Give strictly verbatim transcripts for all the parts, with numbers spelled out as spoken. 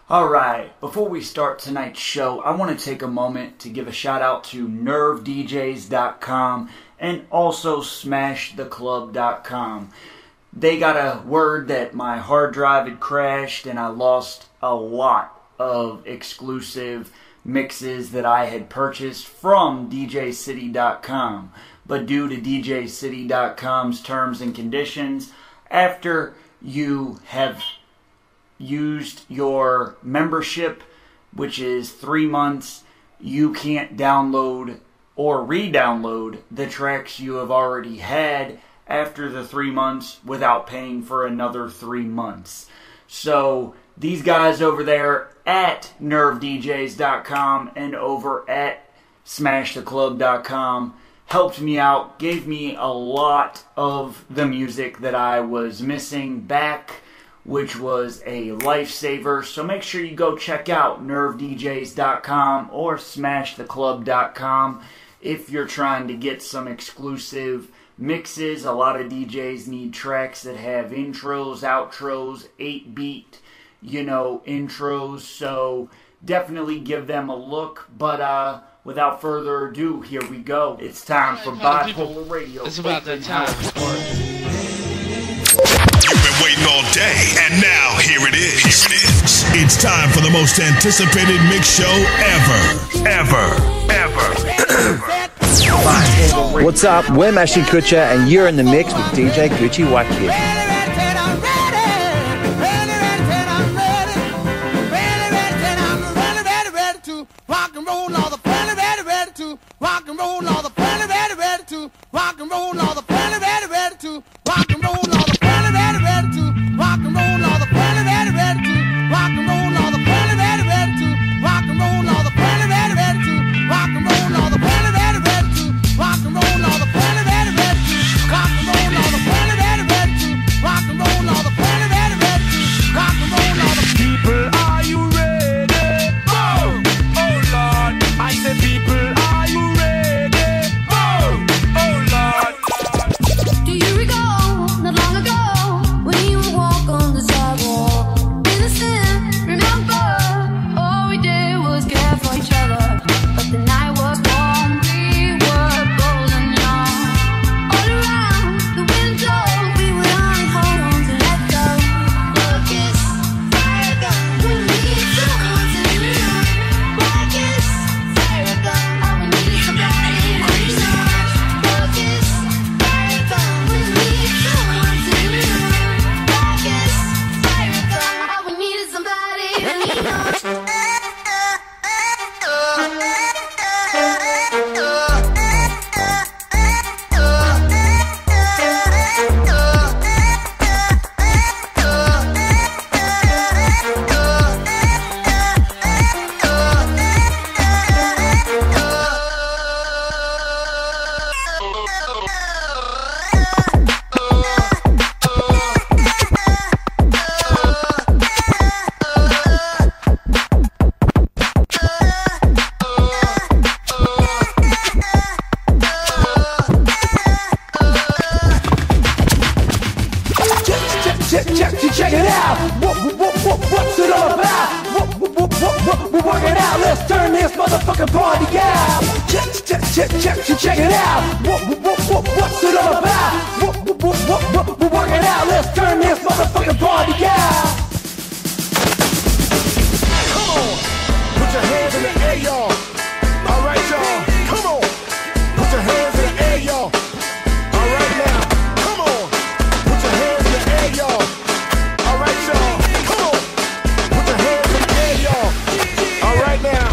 Alright, before we start tonight's show, I want to take a moment to give a shout out to nerve D Js dot com and also smash the club dot com. They got a word that my hard drive had crashed and I lost a lot of exclusive mixes that I had purchased from D J city dot com. But due to D J city dot com's terms and conditions, after you have used your membership, which is three months, you can't download or re-download the tracks you have already had after the three months without paying for another three months. So these guys over there at nerve D Js dot com and over at smash the club dot com helped me out, gave me a lot of the music that I was missing back, which was a lifesaver. So make sure you go check out nerve D Js dot com or smash the club dot com if you're trying to get some exclusive mixes. A lot of D Js need tracks that have intros, outros, eight beat, you know, intros. So definitely give them a look. But uh, without further ado, here we go. It's time for Bipolar Radio. It's about that time. You've been waiting all day, and now here it is. Here it is. It's time for the most anticipated mix show ever. Ever. Ever. Ever. What's up? We're Mashing Kutcher, and you're in the mix with D J G W K. Check it out. What, what, what, what's it all about? What, what, what, what, what, we're working out. Let's turn this motherfucking party out. Check, check, check, check, check it out. What, what, what, what's it all about? What, what, what, what, what, we're working out. Let's turn this motherfucking party out. Come on, put your hands in the air, y'all. All right, y'all. Come on, put your hands in the air, y'all. All right now. Come on, put your hands in the air, y'all. All right, y'all. Come on, put your hands in the air, y'all. All right now.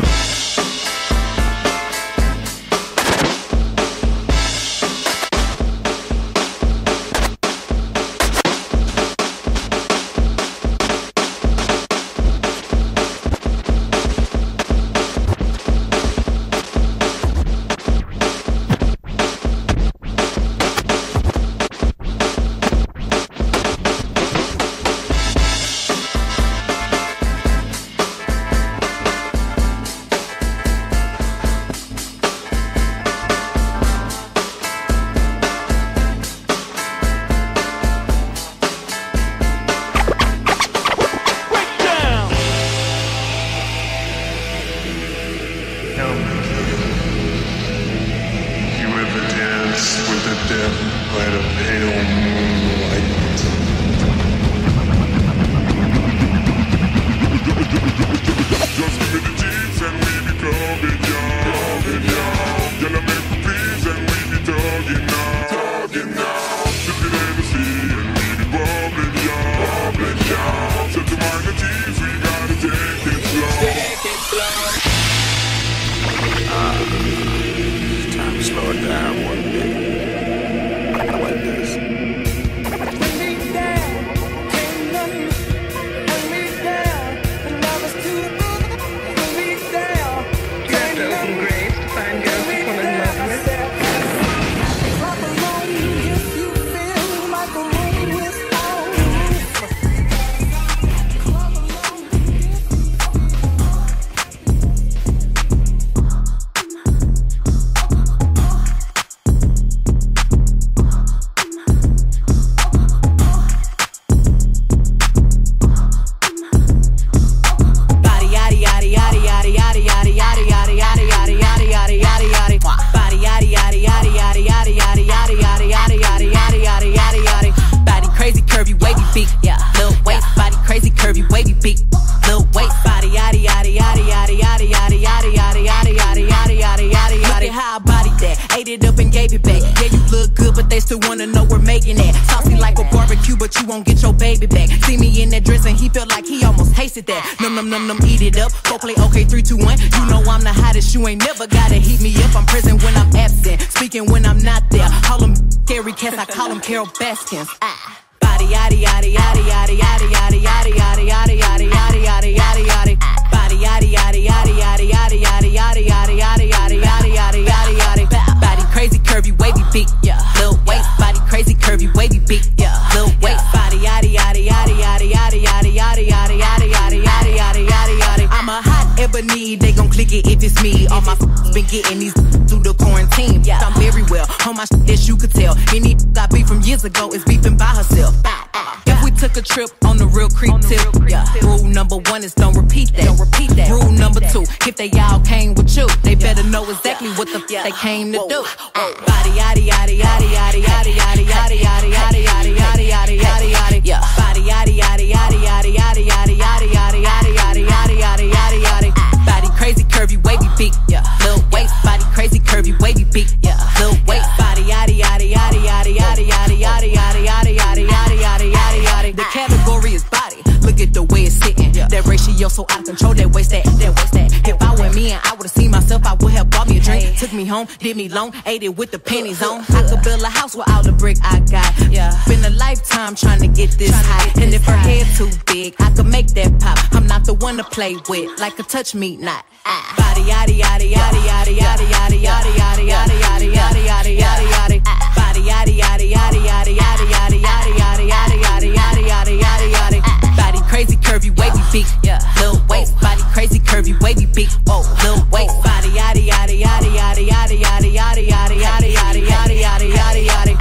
by the pale moonlight. Just give me the jeans and we be clubbing, y'all. Clubbing, y'all. Y'all make me please and we be talking now. Talking now. Sipping Hennessy and we be bubbling, y'all. Bubbling, y'all. So to mind the jeans, we gotta take it slow. Take it slow. Ah, it's time to slow it down one day. Like this. Num num num num, eat it up. Go play okay, three, two, one. You know I'm the hottest. You ain't never gotta heat me up. I'm present when I'm absent, speaking when I'm not there. Call them scary cats, I call them Carol Baskins. Ah. Body yaddy yaddy yaddy yaddy yaddy yaddy yaddy yaddy yaddy yaddy yaddy yaddy yaddy yaddy. Body yaddy yaddy yaddy yaddy yaddy yaddy yaddy yaddy yaddy yaddy yaddy yaddy yaddy yaddy. Body crazy, curvy, wavy, beat. Yeah. Lil waist. Body crazy, curvy, wavy, beat. Yeah. Lil waist. Body yaddy yaddy yaddy yaddy yaddy yaddy yaddy yaddy yaddy yaddy yaddy yaddy yaddy yaddy. I'm a hot ebony, they gon' click it if it's me. All my f***s been getting these through the quarantine. Yeah. I'm very well on my shit, as you could tell. Any I beef from years ago is beefing by herself. If we took a trip on the real creep tip, yeah. Rule number one is don't repeat that. Don't repeat that. Rule number two, if they all came with you, they better know exactly what the f they came to do. Body yaddy yaddy yaddy yaddy yaddy yaddy yaddy yaddy yaddy yaddy yaddy yaddy yaddy yaddy. Yeah. Body yaddy yaddy yaddy yaddy yaddy yaddy yaddy yaddy yaddy yaddy yaddy yaddy yaddy yaddy. Body crazy, curvy, wavy, beat. Yeah. Lil waist. Body crazy, curvy, wavy, beat. Yeah. Lil waist. Body yaddy yaddy yaddy yaddy yaddy yaddy yaddy yaddy yaddy yaddy yaddy yaddy yaddy yaddy. The category is body. Look at the way it's sitting. That ratio so out of control. That waist that, that waist that. If I were me and I would've seen myself, I would have bought me a drink. Took me home, did me long, ate it with the pennies on. I could build a house with all the brick I got. Yeah. Been a lifetime trying to get this high. And if her head too big, I could make that pop. I'm not the one to play with, like a touch me not. Body yaddy yaddy yaddy yaddy yaddy yaddy yaddy yaddy yaddy yaddy yaddy yaddy yaddy yaddy. Body yaddy yaddy yaddy yaddy yaddy yaddy yaddy yaddy yaddy yaddy yaddy yaddy yaddy yaddy. Body crazy, curvy, wavy, beat. Yeah. Lil waist. Body crazy, curvy, wavy, beat. Oh, lil waist. Body yaddy yaddy yaddy yaddy yaddy yaddy yaddy yaddy yaddy yaddy yaddy yaddy yaddy yaddy.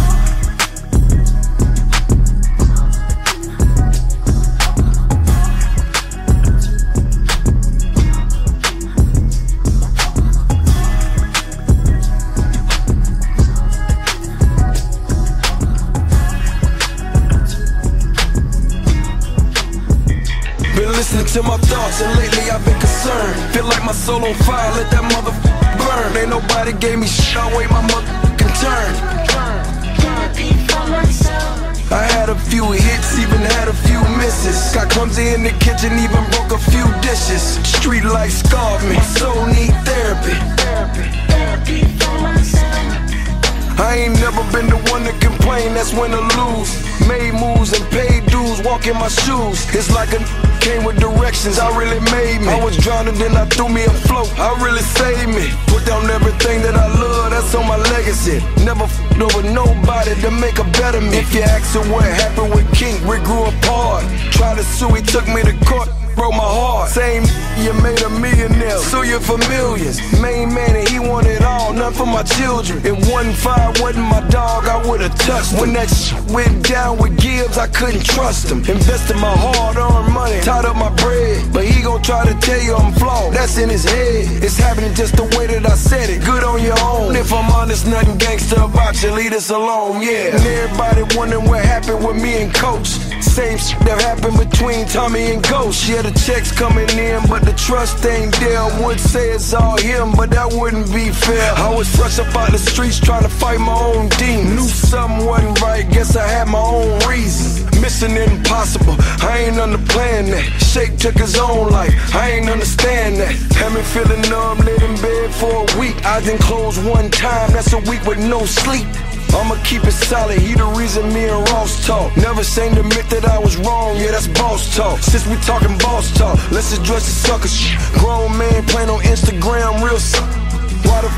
Listening to my thoughts and lately I've been concerned. Feel like my soul on fire, let that motherfucker burn. Ain't nobody gave me shit, I wait my motherfucking turn. I had a few hits, even had a few misses. Got clumsy in the kitchen, even broke a few dishes. Street life scarred me, my soul need therapy. Therapy for myself. I ain't never been the one to complain, that's when to lose. Made moves and paid dues, walk in my shoes. It's like a came with directions, I really made me. I was drowning, then I threw me a float, I really saved me. Put down everything that I love, that's on my legacy. Never f***ed over nobody to make a better me. If you ask her what happened with King, we grew apart. Tried to sue, he took me to court, broke my heart. Same you made a millionaire, sue you for millions. Main man and he wanted all, none for my children. If one five wasn't my dog, I would've touched him. When that shit went down with Gibbs, I couldn't trust him. Invested my hard-earned money, tied up my bread, but he gon' try try to tell you I'm flawed. That's in his head. It's happening just the way that I said it. Good on your own. If I'm honest, nothing gangster about you. Leave us alone, yeah. And everybody wondering what happened with me and Coach. Same shit that happened between Tommy and Ghost. Yeah, the checks coming in, but the trust ain't there. Would say it's all him, but that wouldn't be fair. I was fresh up out the streets trying to fight my own demons. Knew something wasn't right, guess I had my own reasons. Mission impossible, I ain't underplaying that. Shake took his own life, I ain't understand that. Had me feeling numb, laid in bed for a week. I didn't close one time, that's a week with no sleep. I'ma keep it solid, he the reason me and Ross talk. Never saying to admit that I was wrong, yeah that's boss talk. Since we talking boss talk, let's address the sucker shit. Grown man playing on Instagram, real suck. Why the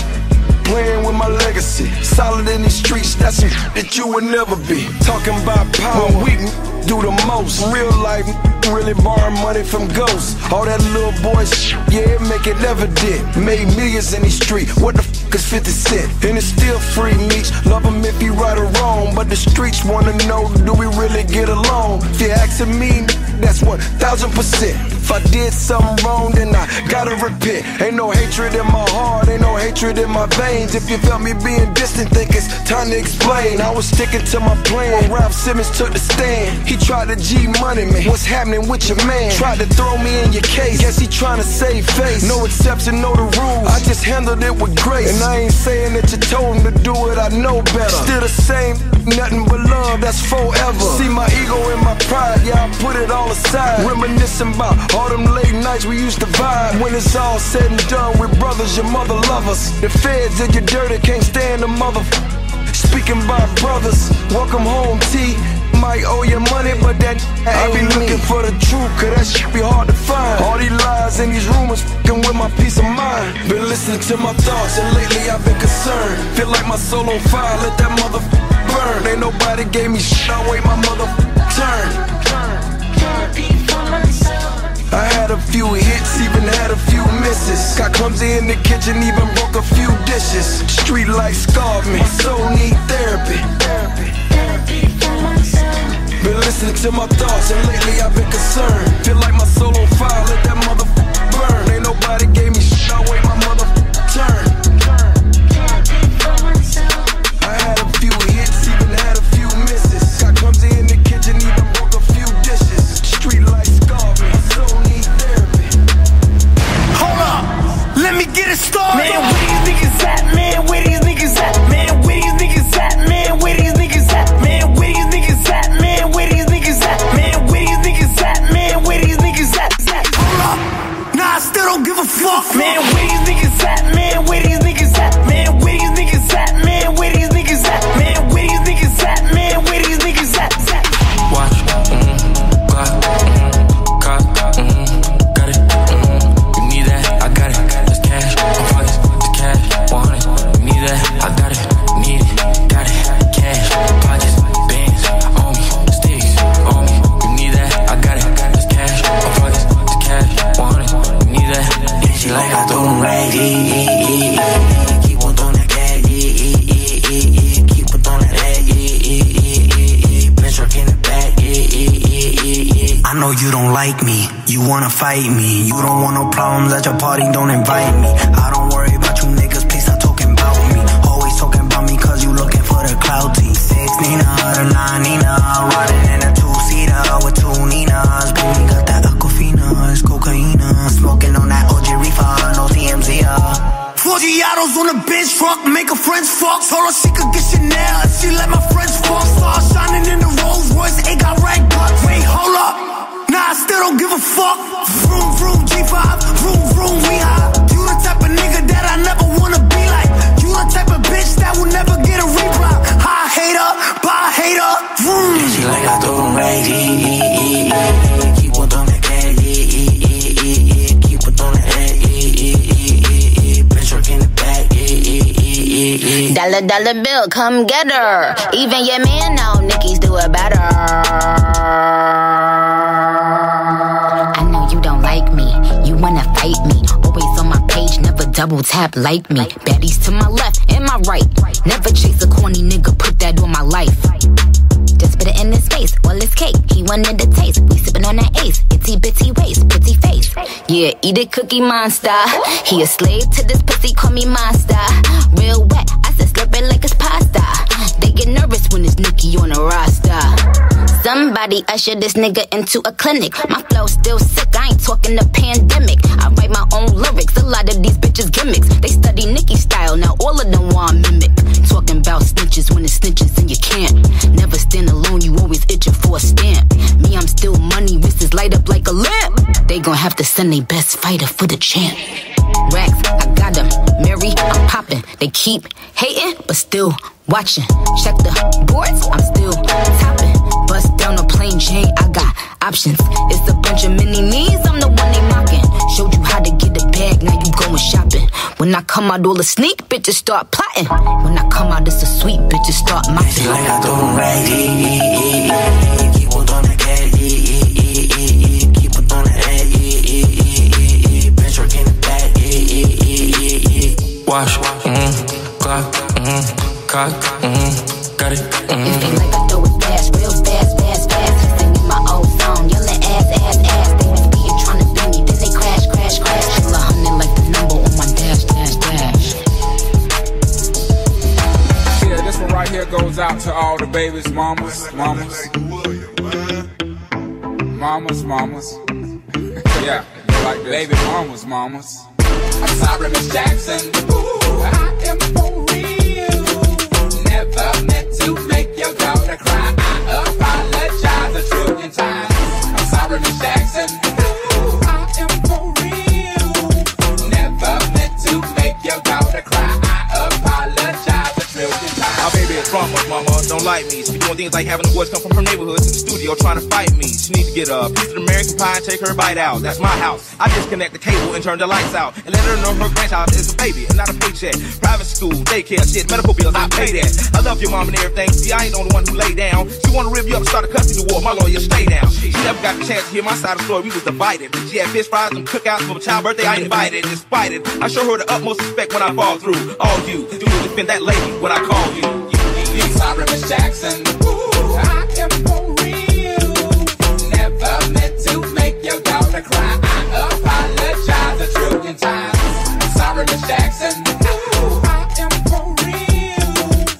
f playing with my legacy? Solid in these streets, that's some that you would never be. Talking about power, we do the most. Real life, really borrowing money from ghosts. All that little boy shit, yeah, it make it evident. Made millions in these streets, what the f is fifty cent? And it's still free meats, love him if he right or wrong. But the streets wanna know, do we really get along? If you're asking me, that's one thousand percent. If I did something wrong, then I gotta repent. Ain't no hatred in my heart, ain't no hatred in my veins. If you felt me being distant, think it's time to explain. I was sticking to my plan when Ralph Simmons took the stand. He tried to G money me, what's happening with your man? Tried to throw me in your case, guess he trying to save face. No exception, know the rules, I just handled it with grace. And I ain't saying that you told him to do it, I know better. Still the same, nothing but love, that's forever. See my ego and my pride, yeah I put it all aside. Reminiscing about all them late nights we used to vibe. When it's all said and done, we're brothers, your mother love us. The feds did you dirty, can't stand the mother. Speaking by brothers, welcome home T. Might owe you money, but that I be looking for the truth, cause that shit be hard to find. All these lies and these rumors fucking with my peace of mind. Been listening to my thoughts and lately I've been concerned. Feel like my soul on fire, let that mother burn. Ain't nobody gave me shit, I wait my mother turn. I had a few hits, even had a few misses. Got clumsy in the kitchen, even broke a few dishes. Street life scarred me, soul need therapy. Been listening to my thoughts and lately I've been concerned. Feel like my soul on fire, let that mother burn. Ain't nobody gave me shit, I wait my mother turn. I had a few hits, even had a few misses. Got clumsy in the kitchen, even broke a few dishes. Street life scarred me, soul need therapy. Hold up, let me get it started. Man, where these niggas at? Man, where these niggas at? Man, where these niggas at? Man, where these niggas at? Man, where these niggas at? Man, where these niggas at? Man, where these niggas at? Man, where these niggas at? Hold up, nah, I still don't give a fuck. Man, where these niggas at? Man, where these niggas at? Man, where these niggas at? Man, where these niggas at? Man, where these niggas at? Man, where these niggas at? Watch, mm, Glock, mm, cop, mm, got it, mm, you need that, I got it, it's cash, I'm pockets, it's cash, one hundred, you need that, I got it, need it, got it, cash, pockets, bands, on me, sticks, on me, you need that, I got it, it's cash, I'm pockets, it's cash, one hundred, you need that. She like I throw them racks, yeah, yeah, yeah, yeah. Keep on throwing that cash, yeah, yeah, yeah, yeah, yeah. Keep on throwing that ass, yeah, yeah, yeah, yeah, yeah. Bench truck in the back, yeah, yeah, yeah, yeah, yeah. I know you don't like me, you wanna fight me. You don't want no problems at your party, don't invite me. I don't worry about you niggas, please stop talking about me. Always talking about me cause you looking for the clout team. Six Nina, the nine Nina, riding in a two-seater with two Ninas. Baby got that Aquafina, it's cocaine. Smoking on that O G reefer, no T M Z. Four Giados on the bench truck, make her friends fuck. Told her she could get Chanel if she let my friends fuck. Stars shining in the Rolls Royce, ain't got rag bucks. Wait, hold up, nah, I still don't give a fuck. Vroom, vroom, G five, vroom, vroom, we high. You the type of nigga that I never wanna be like. You the type of bitch that will never get a reply. High hater, bye hater, vroom. She like I throw them racks, yeah, yeah, yeah, yeah. Keep on throwing that cash, yeah, yeah, yeah, yeah, yeah. Keep on throwing that ass, yeah, yeah, yeah, yeah, yeah. Bench truck in the back, yeah, yeah, yeah, yeah, yeah. Dollar, dollar bill, come get her. Even your man know Nickies do it better. I know you don't like me, you wanna fight me. Always on my page, never double tap like me. Baddies to my left and my right. Never chase a corny nigga, put that on my life. Just put it in his face, all his cake. He wanted the taste. We sippin' on that ace. Itty bitty waist, pretty face. Yeah, eat it, Cookie Monster. He a slave to this pussy, call me monster. Real wet, I said slurp it like it's pasta. They get nervous when it's Nicki on a roster. Somebody usher this nigga into a clinic. My flow still sick, I ain't talking the pandemic. I write my own lyrics, a lot of these bitches gimmicks. They study Nicki style, now all of them want mimic. Talking about snitches when it's snitches and you can't. Never stand alone, you always itching for a stamp. Me, I'm still money, wrists light up like a lamp. They gon' have to send their best fighter for the champ. Racks, I got them. Mary, I'm popping. They keep hating, but still watching. Check the boards, I'm still topping. Bust down a plain Jane, I got options. It's a bunch of mini me's, I'm the one they mocking. Showed you how to get a bag, now you going shopping. When I come out, all the sneak bitches start plotting. When I come out, it's a sweet bitches start mopping. Like I throw them right, keep on throwing that cat, keep on throwing that ass, bench work in the back, wash, mm-hmm, clock, mm-hmm, cock, mm-hmm, got it, mm-hmm. It feel like I throw it fast, real fast, fast, fast. Singing my old song, yelling ass, ass, ass. They be speeding, trying to beat me, then they crash, crash, crash. Kill a hundred like the number on my dash, dash, dash. Yeah, this one right here goes out to all the babies, mamas, mamas, mamas, mamas. Yeah, like baby mamas, mamas. I'm sorry, Miss Jackson. Ooh, I am for real. Never meant to make your daughter cry. I apologize a trillion times. I'm sorry, Miss Jackson. Ooh, I am for real. Never meant to make your daughter cry. I apologize a trillion times. My baby is from us, mama, don't like me. She be doing things like having the boys come from her neighborhood to the studio trying to fight me. She need to get a piece of American pie and take her bite out. That's my house. I disconnect the cable and turn the lights out and let her know her grandchild is a baby and not a paycheck. Private school, daycare, shit, medical bills, I pay that. I love your mom and everything. See, I ain't the only one who lay down. She wanna rip you up and start a custody war. My lawyer, stay down. She never got the chance to hear my side of the story. We was divided. She had fish fries and cookouts for my child's birthday. I invited, despite it. I show her the utmost respect when I fall through. All you do is defend that lady when I call you. I'm sorry, Miss Jackson. Ooh, I am for real. Never meant to make your daughter cry. I apologize a trillion times. I'm sorry, Miss Jackson. Ooh, I am for real.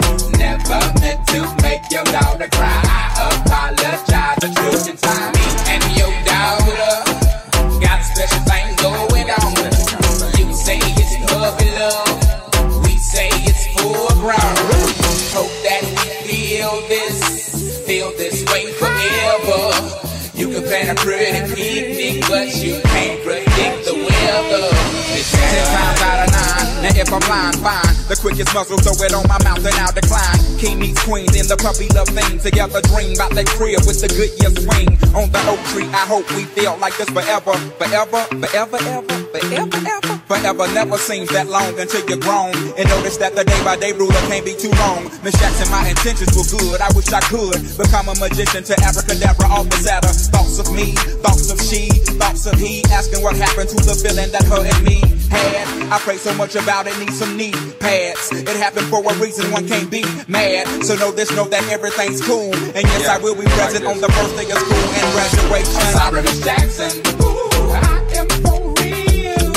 Never meant to make your daughter cry. I apologize a trillion times. Me and your daughter got a special thing going on. You say it's puppy love. We say it's full grown. Hope that we feel this, feel this way forever. You can plan a pretty picnic, but you can't predict the weather. It's ten times out of nine. Now if I'm lying, fine. The quickest muscle, throw it on my mouth and I'll decline. King meets queen, then the puppy love thing. Together dream about that crib with the good year swing. On the oak tree, I hope we feel like this forever. Forever, forever, ever, forever, ever. Forever never seems that long until you're grown. And notice that the day by day ruler can't be too long. Miss Jackson, my intentions were good. I wish I could become a magician to abracadabra off the Saturn. Thoughts of me, thoughts of she, thoughts of he. Asking what happened to the feeling that her and me had. I pray so much about it, need some knee pads. It happened for a reason, one can't be mad. So know this, know that everything's cool. And yes, yeah, I will be present like on the first day of school and graduation. I'm sorry, Miss Jackson. Ooh, I am for real.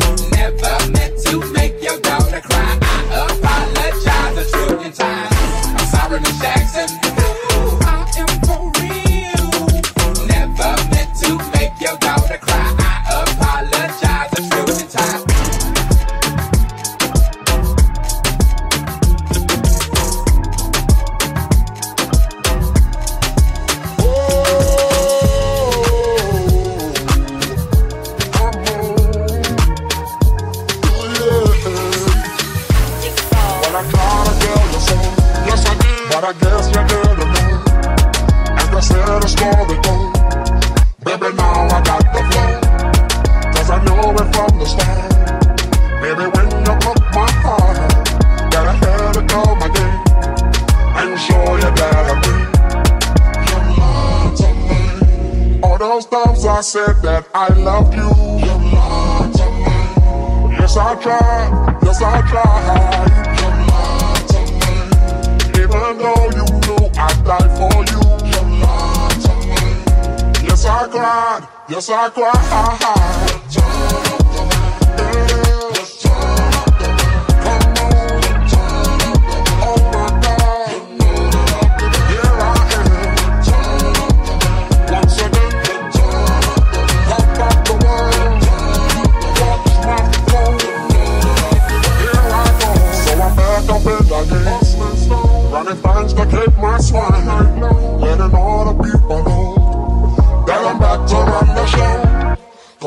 Never meant to make your daughter cry. I apologize a trillion times. I'm sorry, Miss Jackson. Ooh, I am for real. Never meant to make your daughter cry. I apologize a trillion times. But I guess you didn't know. And I said a story goes, baby, now I got the flow. Cause I knew it from the start. Baby, when you broke my heart, that I had to call my game and show you that I mean you lied to me. All those times I said that I loved you, you lied to me. Yes, I tried, yes, I tried. Even though you knew I'd die for you, you lied to me. Yes, I cried, yes, I cried.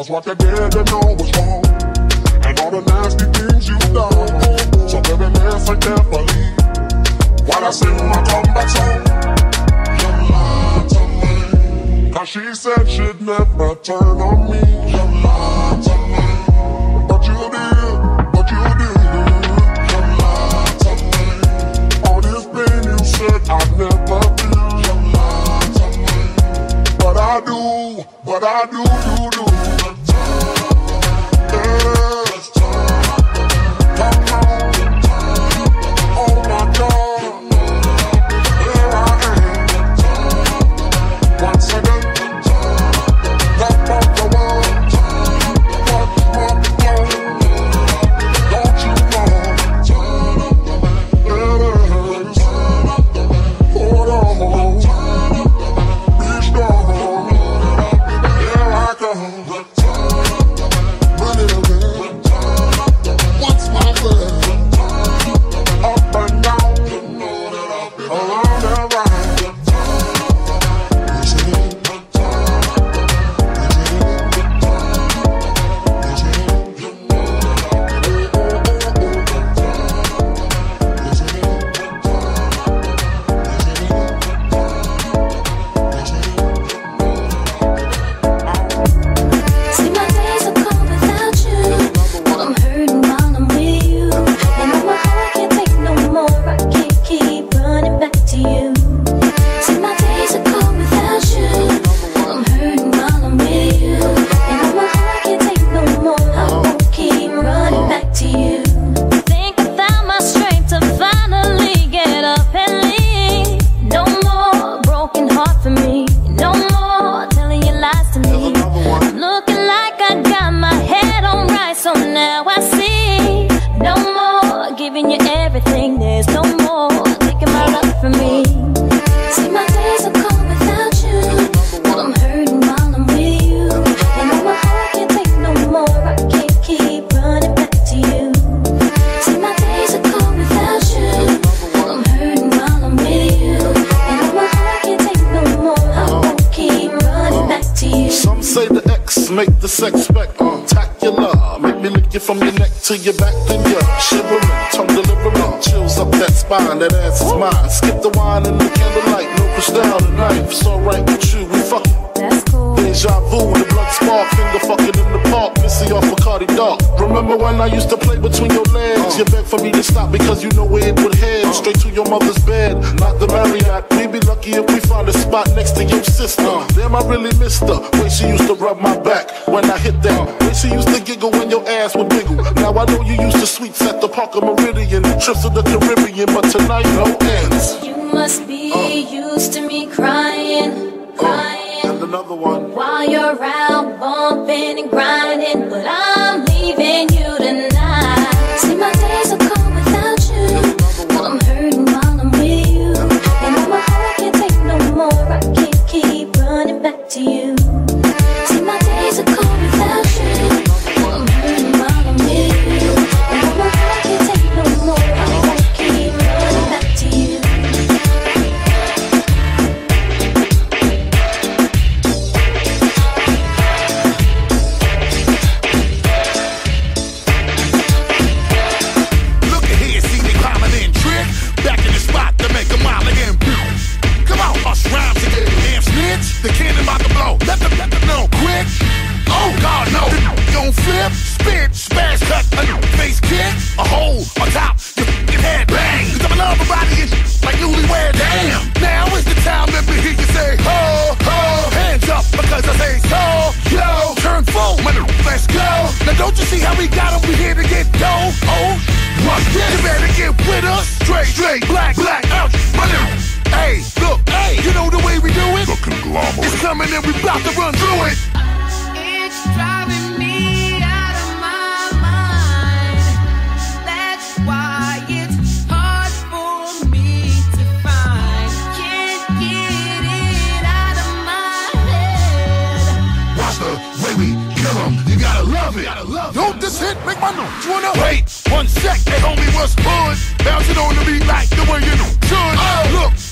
Cause what you did, you know was wrong. And all the nasty things you done. So baby, listen carefully while I sing my comeback song. You lied to me. Cause she said she'd never turn on me. You lied to me. But you did, but you did. You lied to me. All this pain you said I'd never feel. You lied to me. But I do, but I do, do, do. Make the sex spectacular. Make me lick you from your neck to your back, then you're shivering, tongue delivering, chills up that spine. That ass is mine. Skip the wine and the candlelight, no crystal tonight. It's alright with you, we fucking. That's cool. Deja vu, the blood spark, finger fucking in the park, missy off Bacardi Dark. Remember when I used to play between your legs? You begged for me to stop because you know where it would head. Straight to your mother's bed, not the Marriott. We'd be lucky if we found a spot next to your sister. Damn, I really missed her. Way she used to rub my back when I hit that. Way she used to giggle when your ass would wiggle. Now I know you used to sweets at the Parker Meridian, trips to the Caribbean, but tonight no ends. You must be uh. used to me crying, crying. Uh, and another one. While you're out bumping and grinding, but I'm leaving you tonight. See, my days will come without you. I'm hurting while I'm with you, and my heart can't take no more. I can't keep running back to you. See, my days will come without you. I'm hurting while I'm with you, and my heart can't take no more. I can't keep running back to you. The cannon about to blow. Let them, let them know quick. Oh God, no. You gon' flip, spit, smash, cut, a face kick, a hole on top, your f***ing head bang. Cause I'm in love with body and like newlywed. Damn. Now is the time. Let me hear you say ho, ho. Hands up because I say so. Yo, turn full, man. Let's go. Now don't you see how we got them? We here to get dough. Oh, what's this? You better get with us. Straight, straight, black, black, out, my nigga. Hey, look, hey, you know the way we do it? The conglomerate. It's coming and we about to run through it. It's driving me out of my mind. That's why it's hard for me to find. Can't get it out of my head. Watch the way we kill them. You gotta love it. Gotta love Don't this hit make my notes. You wanna wait one sec? Hey, homie, what's good? Bouncing on the beat like the way you should. Oh, look.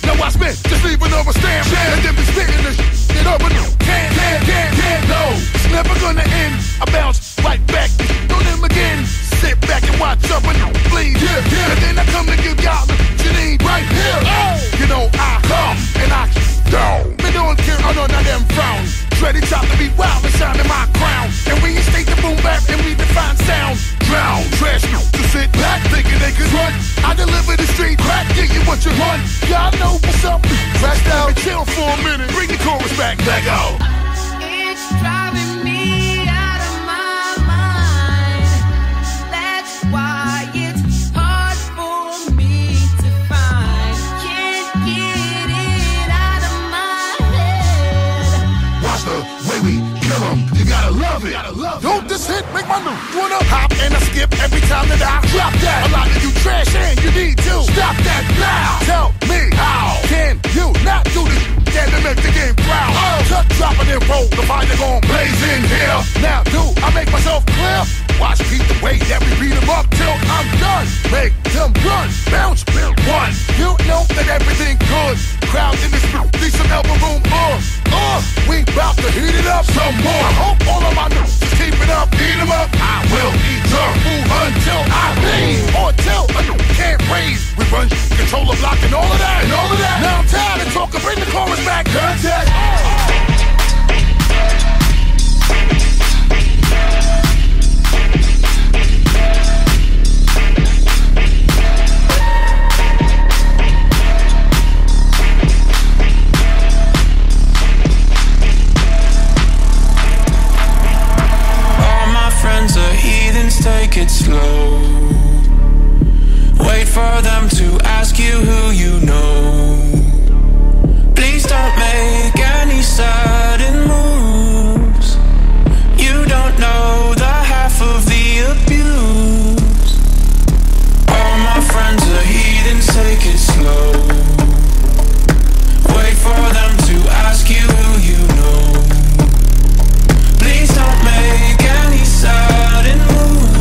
Now watch me, just leave another stamp, and then be spitting this shit up and can't, can't, can't, can't, no. It's never gonna end. I bounce right back, on him again. Sit back and watch up and bleed, yeah, yeah. And then I come to give y'all what you need right here. Oh. You know I come and I down. Me don't care, oh no, none of them frown. Ready top to be wild and shine in my crown. And we state the boom bap and we define sound. Drown, trash to sit back, thinking they could run. I deliver the street crack, give you what you want. Y'all know what's up. Crashed out, chill for a minute. Bring the chorus back, let go. It's driving me out of my mind. That's why it's hard for me to find. Can't get it out of my head. Watch the way we kill 'em. You gotta love it. Don't this hit make my new wanna hop and I skip every time that I drop that. A lot of you trash and you need to stop that now. Tell me how can you not do this? Can to make the game proud? Oh. Tuck dropping and roll, the fire gon' blaze in here. Now do I make myself clear? Watch beat the way that we beat 'em up till I'm done. Make them run, bounce, build one. You know that everything good. Crowd in this room, need some elbow room. Uh, uh, we bout to heat it up some more. I hope all of my news just keep it up, eat 'em up. I will eat your food until I leave or till a new can't raise. We run, control the block and all of that, and all of that. Now I'm tired of talking, bring the chorus back. Contact. Take it slow. Wait for them to ask you who you know. Please don't make any sudden moves. You don't know the half of the abuse. All my friends are heathens, take it slow. Wait for them to ask you who you know. Please don't make any sudden moves.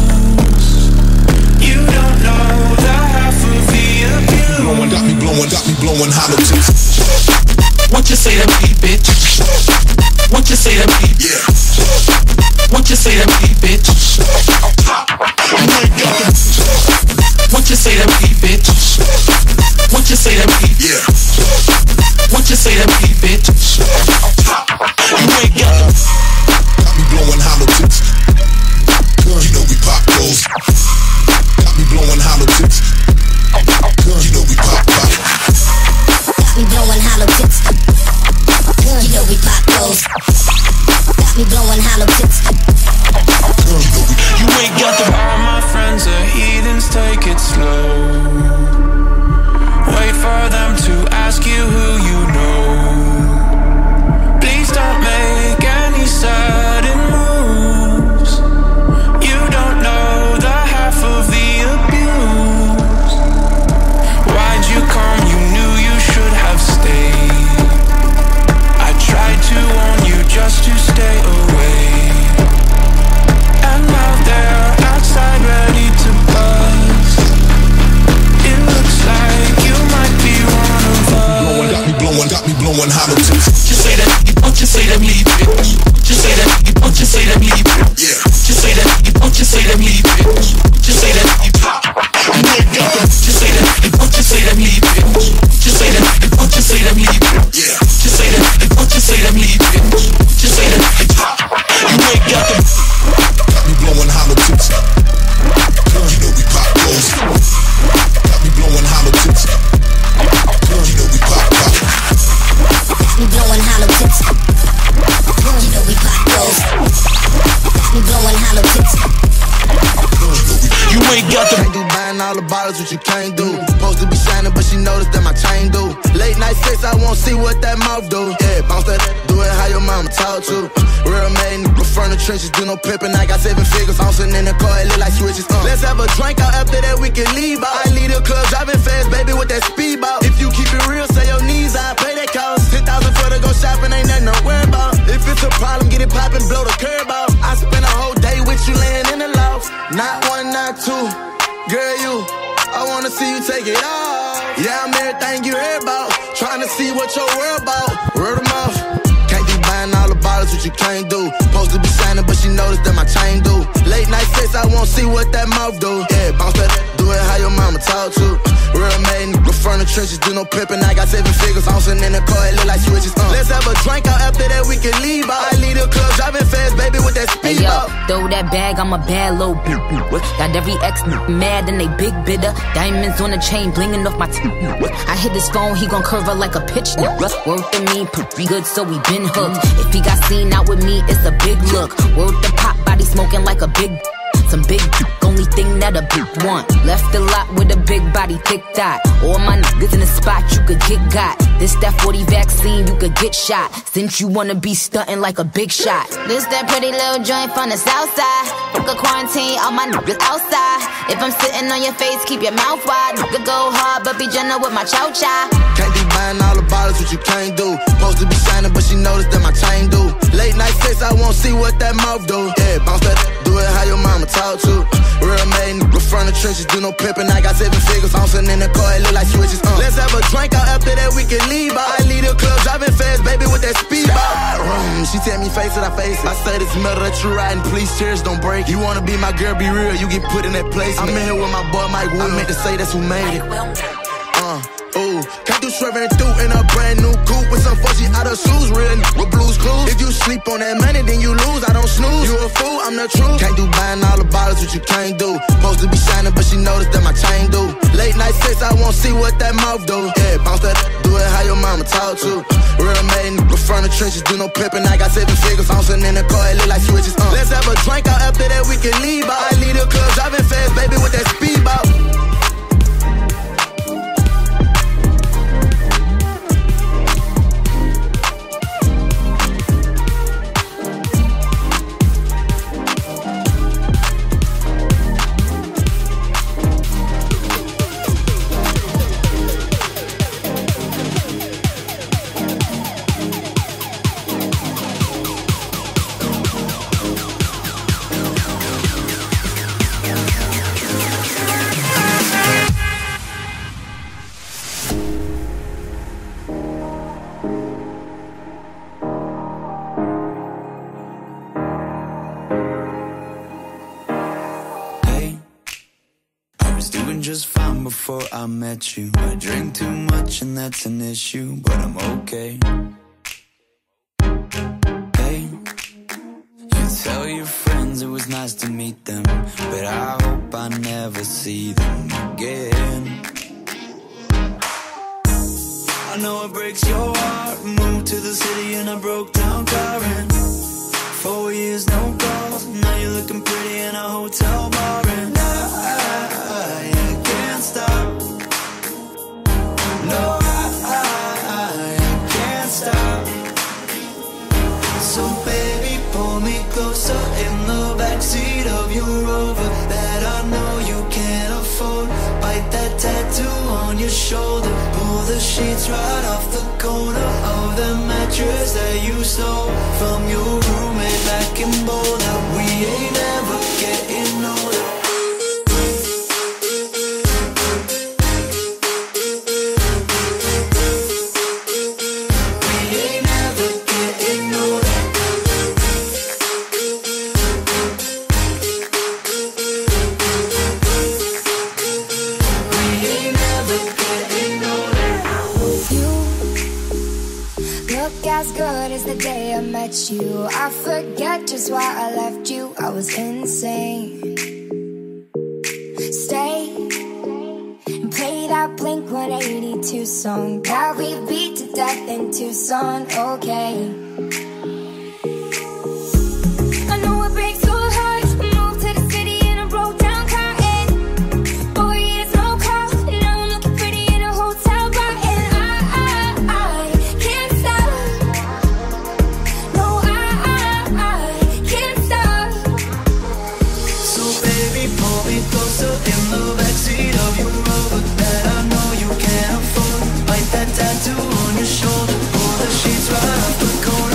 Blowing, got me blowing, got me blowing hollow tips. What you say to me, bitch? What you say to me? Yeah. What you say to me, bitch? What you say to me, bitch? What you say to me? Yeah. What you say to me, bitch? You ain't got them. Got me blowing hollow tips. You know we pop those. Got me blowing hollow tips. You know we pop pop. Got me blowing hollow tips. You know we pop those. Got me blowing hollow tips. You know we. You ain't got the. All my friends are heathens, take it slow. Wait for them to ask you who you know. Please don't make any sudden moves. You don't know the half of the abuse. Why'd you come? You knew you should have stayed. I tried to warn you just to stay away. And now they're outside ready to bust. It looks like you might be one of us. Blowing, got me blowing, got me blowing hollow tips. Just say that, don't you say that me, bitch. Just say that, don't you say that me, bitch. Yeah. Just say that, don't you say that me, bitch. Just say that, just say that, don't you say that me, bitch. Just say that, don't you say that me, bitch. Yeah. Just say that, don't you say that me, bitch. Just say that, you ain't got them. Got me blowing hollow tips. You know we pop those. Got me blowing hollow tips. You know we pop pop. Got me blowing hollow tips. You know we pop those. Got me blowing hollow tips. You ain't got them. Can't do buying all the bottles, what you can't do. Supposed to be shining, but she noticed that my chain do. Late night sex, I won't see what that mouth do. Yeah, bounce that, do it how your mama talk to. Real man, from the trenches, do no pimping. I got seven figures, bouncing in the car, it look like switches. Uh. Let's have a drink out after that, we can leave out. I leave the club, driving fast, baby, with that speedboat. If you keep it real, say your knees out, pay that cost. ten thousand for to go shopping, ain't nothing to worry about. If it's a problem, get it poppin', blow the curb out. I spend a whole day with you laying in the loft. Not one, not two, girl, you. I wanna see you take it off. Yeah, I'm everything you heard about. Try let's see what your world about. Word of mouth. Can't be buying all the bottles, what you can't do. Supposed to be shining, but she noticed that my chain do. Late night sex, I won't see what that mouth do. Yeah, bounce that, do it how your mama talk to. Real maiden, prefer the trenches, do no pimping. I got seven figures, bouncing in the car, it look like switches. Uh. Let's have a drink out after that, we can leave out. I lead the club, driving fast, baby, with that speed hey, yo, out. Throw that bag, I'm a bad little bitch. Got every ex mad and they big bidder. Diamonds on the chain, blinging off my t- I hit his phone, he gon' curve her like a pitch. Worth the mean, pretty good, so we been hooked. If he got seen out with me, it's a big look. Worth the pop, body smoking like a big. Some big only thing that a big want. Left the lot with a big body, thick dot. All my niggas in the spot, you could get got. This that forty vaccine, you could get shot. Since you wanna be stunting like a big shot. This that pretty little joint from the south side. Fuck a quarantine, all my niggas outside. If I'm sitting on your face, keep your mouth wide. Nigga go hard, but be gentle with my chow chow. Can't be buying all the bottles, what you can't do. Supposed to be shining, but she noticed that my chain do. Late night sex, I won't see what that mouth do. Yeah, bounce that, do it how your mama talk to. Real maiden, prefer the trenches, do no pimping. I got seven figures, bouncing in the car, it look like switches. Uh. Let's have a drink out after that, we can leave out. I lead the club, driving fast, baby, with that speed out. Mm, she tell me face it, I face it. I say this metal that you riding, please cheers, don't break. You wanna be my girl, be real, you get put in that place. I'm in here with my boy Mike Will. I meant to say that's who made it. Uh. Ooh, can't do swerving through in a brand new coupe with some fuzzy out of shoes, real with blues clues. If you sleep on that money, then you lose. I don't snooze. You a fool, I'm the truth. Can't do buying all the bottles, what you can't do. Supposed to be shining, but she noticed that my chain do. Late night sex, I won't see what that mouth do. Yeah, bounce that, do it how your mama talk to. Real maiden, prefer the trenches, do no pimping. I got seven figures, bouncing in the car, it look like switches. Uh. Let's have a drink out after that, we can leave out. I lead the club, driving fast, baby, with that speed out. Just fine before I met you. I drink too much and that's an issue, but I'm okay. Hey, you tell your friends it was nice to meet them, but I hope I never see them again. I know it breaks your heart. Moved to the city in a broke down car and four years no calls. Now you're looking pretty in a hotel bar and I, I stop. No, I, I, I can't stop. So baby, pull me closer in the backseat of your Rover that I know you can't afford. Bite that tattoo on your shoulder. Pull the sheets right off the corner of the mattress that you stole from your roommate back in Boulder. We ain't ever getting older. As good as the day I met you, I forget just why I left you. I was insane. Stay and play that Blink one eighty-two song that we beat to death in Tucson. Okay, I know it breaks your heart. Moved to the city in a broke down car and four years no call. Now I'm looking pretty in a hotel bar and I, I, I can't stop. Closer in the backseat of your Rover that I know you can't afford. Bite that tattoo on your shoulder. Pull the sheets right off the corner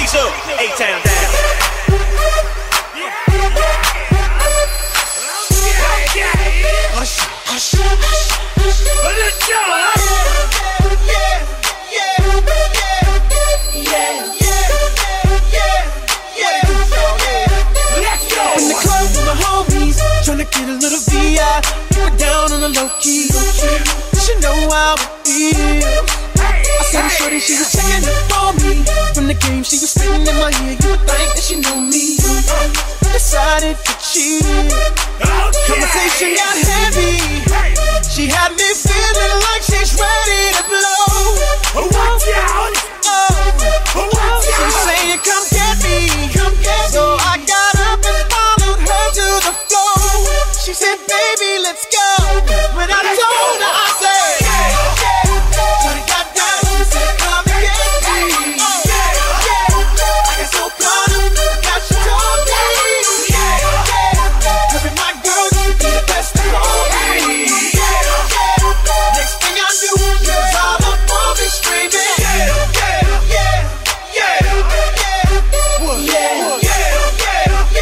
Knees up, A-Town down. Hush, hush, hush. Let's go. Yeah, yeah, yeah, yeah, yeah, yeah. Let's go. In the club with my homies, tryna get a little V I. Keep it down on the low key. She know how it feels. I said it shorty, she was checking up on me. From the game, she was spitting in my ear. You would think that she know me. Decided to cheat. Conversation got heavy. She had me feeling like she's ready to blow. Watch out! Oh, she's saying, "Come get me, come get me." So I got up and followed her to the floor. She said, "Baby, let's go." When I told her, I said, "Yeah, yeah." Shorty got down, she said, "Come and get me." Yeah, yeah. I got so caught up, got she told me. Yeah, yeah. Her and my girl used to be the best of all me. Yeah, yeah. Next thing I knew, she was all up on me screaming. Yeah, yeah, yeah, yeah, yeah, yeah, yeah,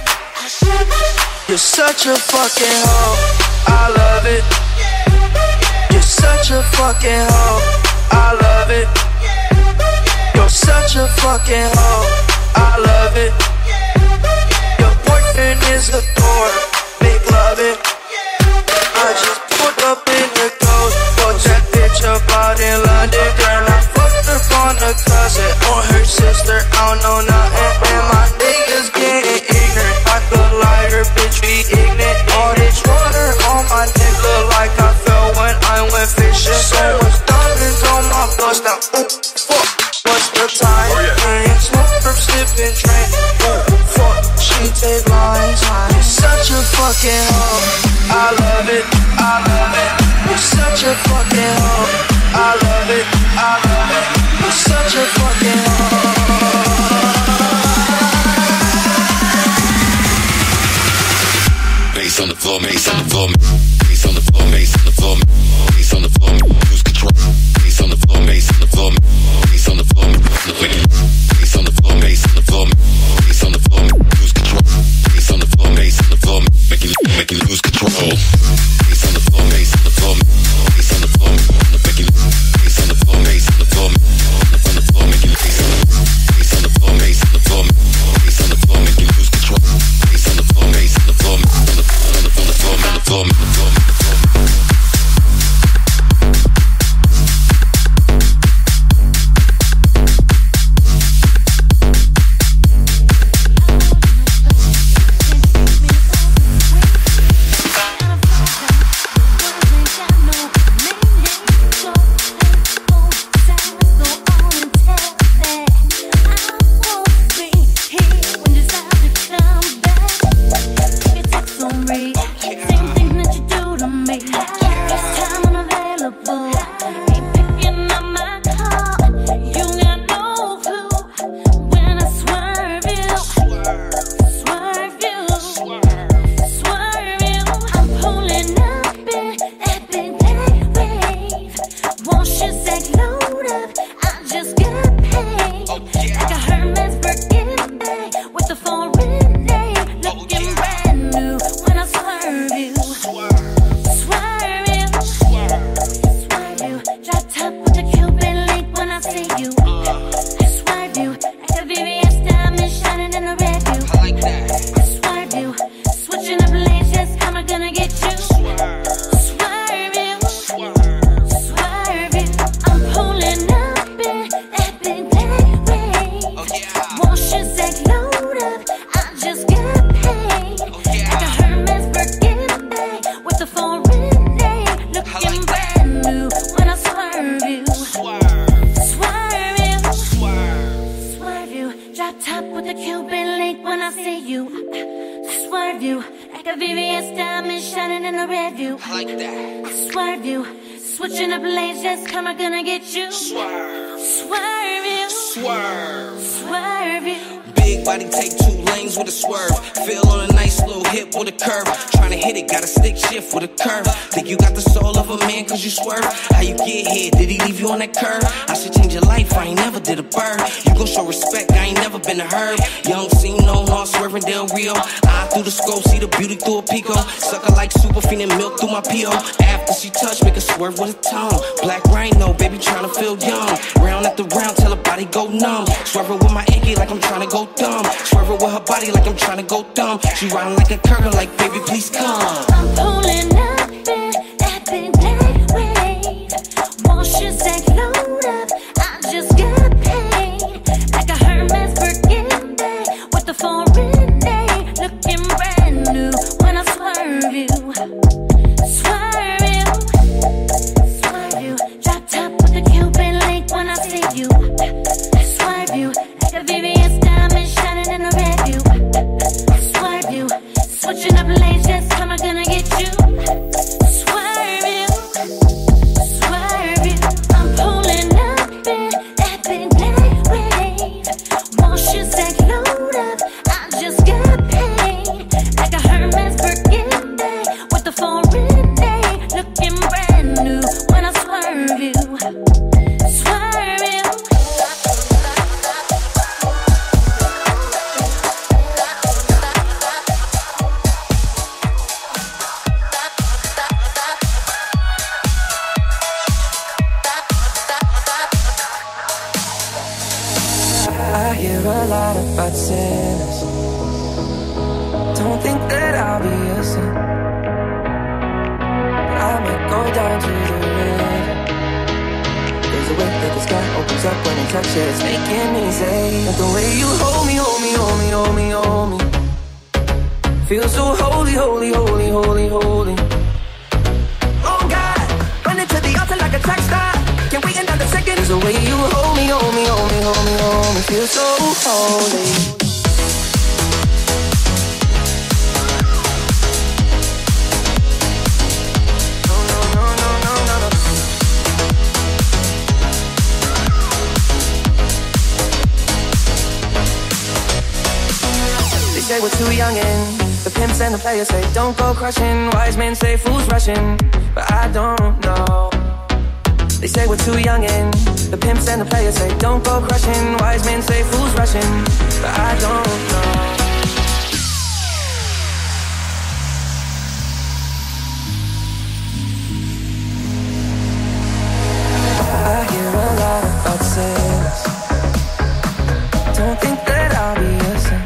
yeah. You're such a fucking hoe, I love it. You're such a fucking hoe, I love it. You're such a fucking hoe, I love it. Your boyfriend is a tour, big love it. I just pulled up in the ghost, fucked that bitch up out in London. Girl, I fucked her on a cousin or her sister, I don't know nothing. And my niggas getting ignorant, I could lie, her bitch be ignorant. All this water on my neck look like I fell when I went fishing. So much diamonds on my bust, now ooh, fuck, what's the time? Ain't smoke from sniffing train, ooh, fuck, she take lines. You're such a fucking hoe, I love it, I love it. You're such a fucking hoe, I love it, I love it. You're such a fucking hoe. Bass on the floor, bass on the floor, bass on the floor, bass on the floor, bass on the floor, lose control. Bass on the floor, bass on the floor, bass on the floor, bass on the floor, bass on the floor, bass on the floor, lose control. Bass on the floor, bass on the floor, make you make you lose control. Bass on the floor, bass on the floor, bass on the floor, make you bass on the floor, bass on the floor, on the floor, make you bass on the bass on the floor, bass on the floor, bass on the floor, make you lose control. Bass on the floor, bass on the floor, on the on the floor, on the floor, on the floor, on the floor. Big body take two lanes with a swerve. Feel on a nice little hip with a curve. Tryna hit it, got a stick shift with a curve. Think you got the soul of a man cause you swerve? How you get here? Did he leave you on that curve? I should change your life, I ain't never did a bird. You gon' show respect, I ain't never been a herb. Young scene, no more swerving Del Rio. Eye through the scope, see the beauty through a pico. Sucker like super feeding milk through my P O. After she touch, make her swerve with a tongue. Black rhino, baby tryna feel young. Round after round till her body go numb. Swerving with my A K like I'm tryna go dumb. Swerving with her body like I'm tryna go dumb. She riding like a curtain like baby please come. I'm pulling up in that big black wave. Wash your sack, load up, I just got paid. Like a Hermes Birkin bag with the foreign name. Looking brand new when I swerve you. Swerve you, swerve you. Drop top with the Cuban link when I see you. Swerve you, like a V V S diamond shining in the red view. Swerve you, switching up lanes, just how am I gonna get you? Swerve you, swerve you. I'm pulling up in that big black wave. Wash your sack, load up, I just got paid. Like a Hermes Birkin bag with the foreign name. Looking brand new when I swerve you. Swerve you. I hear a lot about sinners. Don't think that I'll be a sin, but I might go down to the river. There's a way that the sky opens up when you touch it. It's making me say that the way you hold me, hold me, hold me, hold me, hold me. Feel so holy, holy, holy, holy, holy. Oh God, running to the altar like a track star. Can't wait another second. There's a way you hold me, hold me, hold me, hold me, hold me. Feel so holy. They say we're too young and the pimps and the players say don't go crushing. Wise men say fools rushing, but I don't know. They say we're too young and the pimps and the players say don't go crushing. Wise men say fools rushing, but I don't know. I hear a lot about sinners. Don't think that I'll be a sin.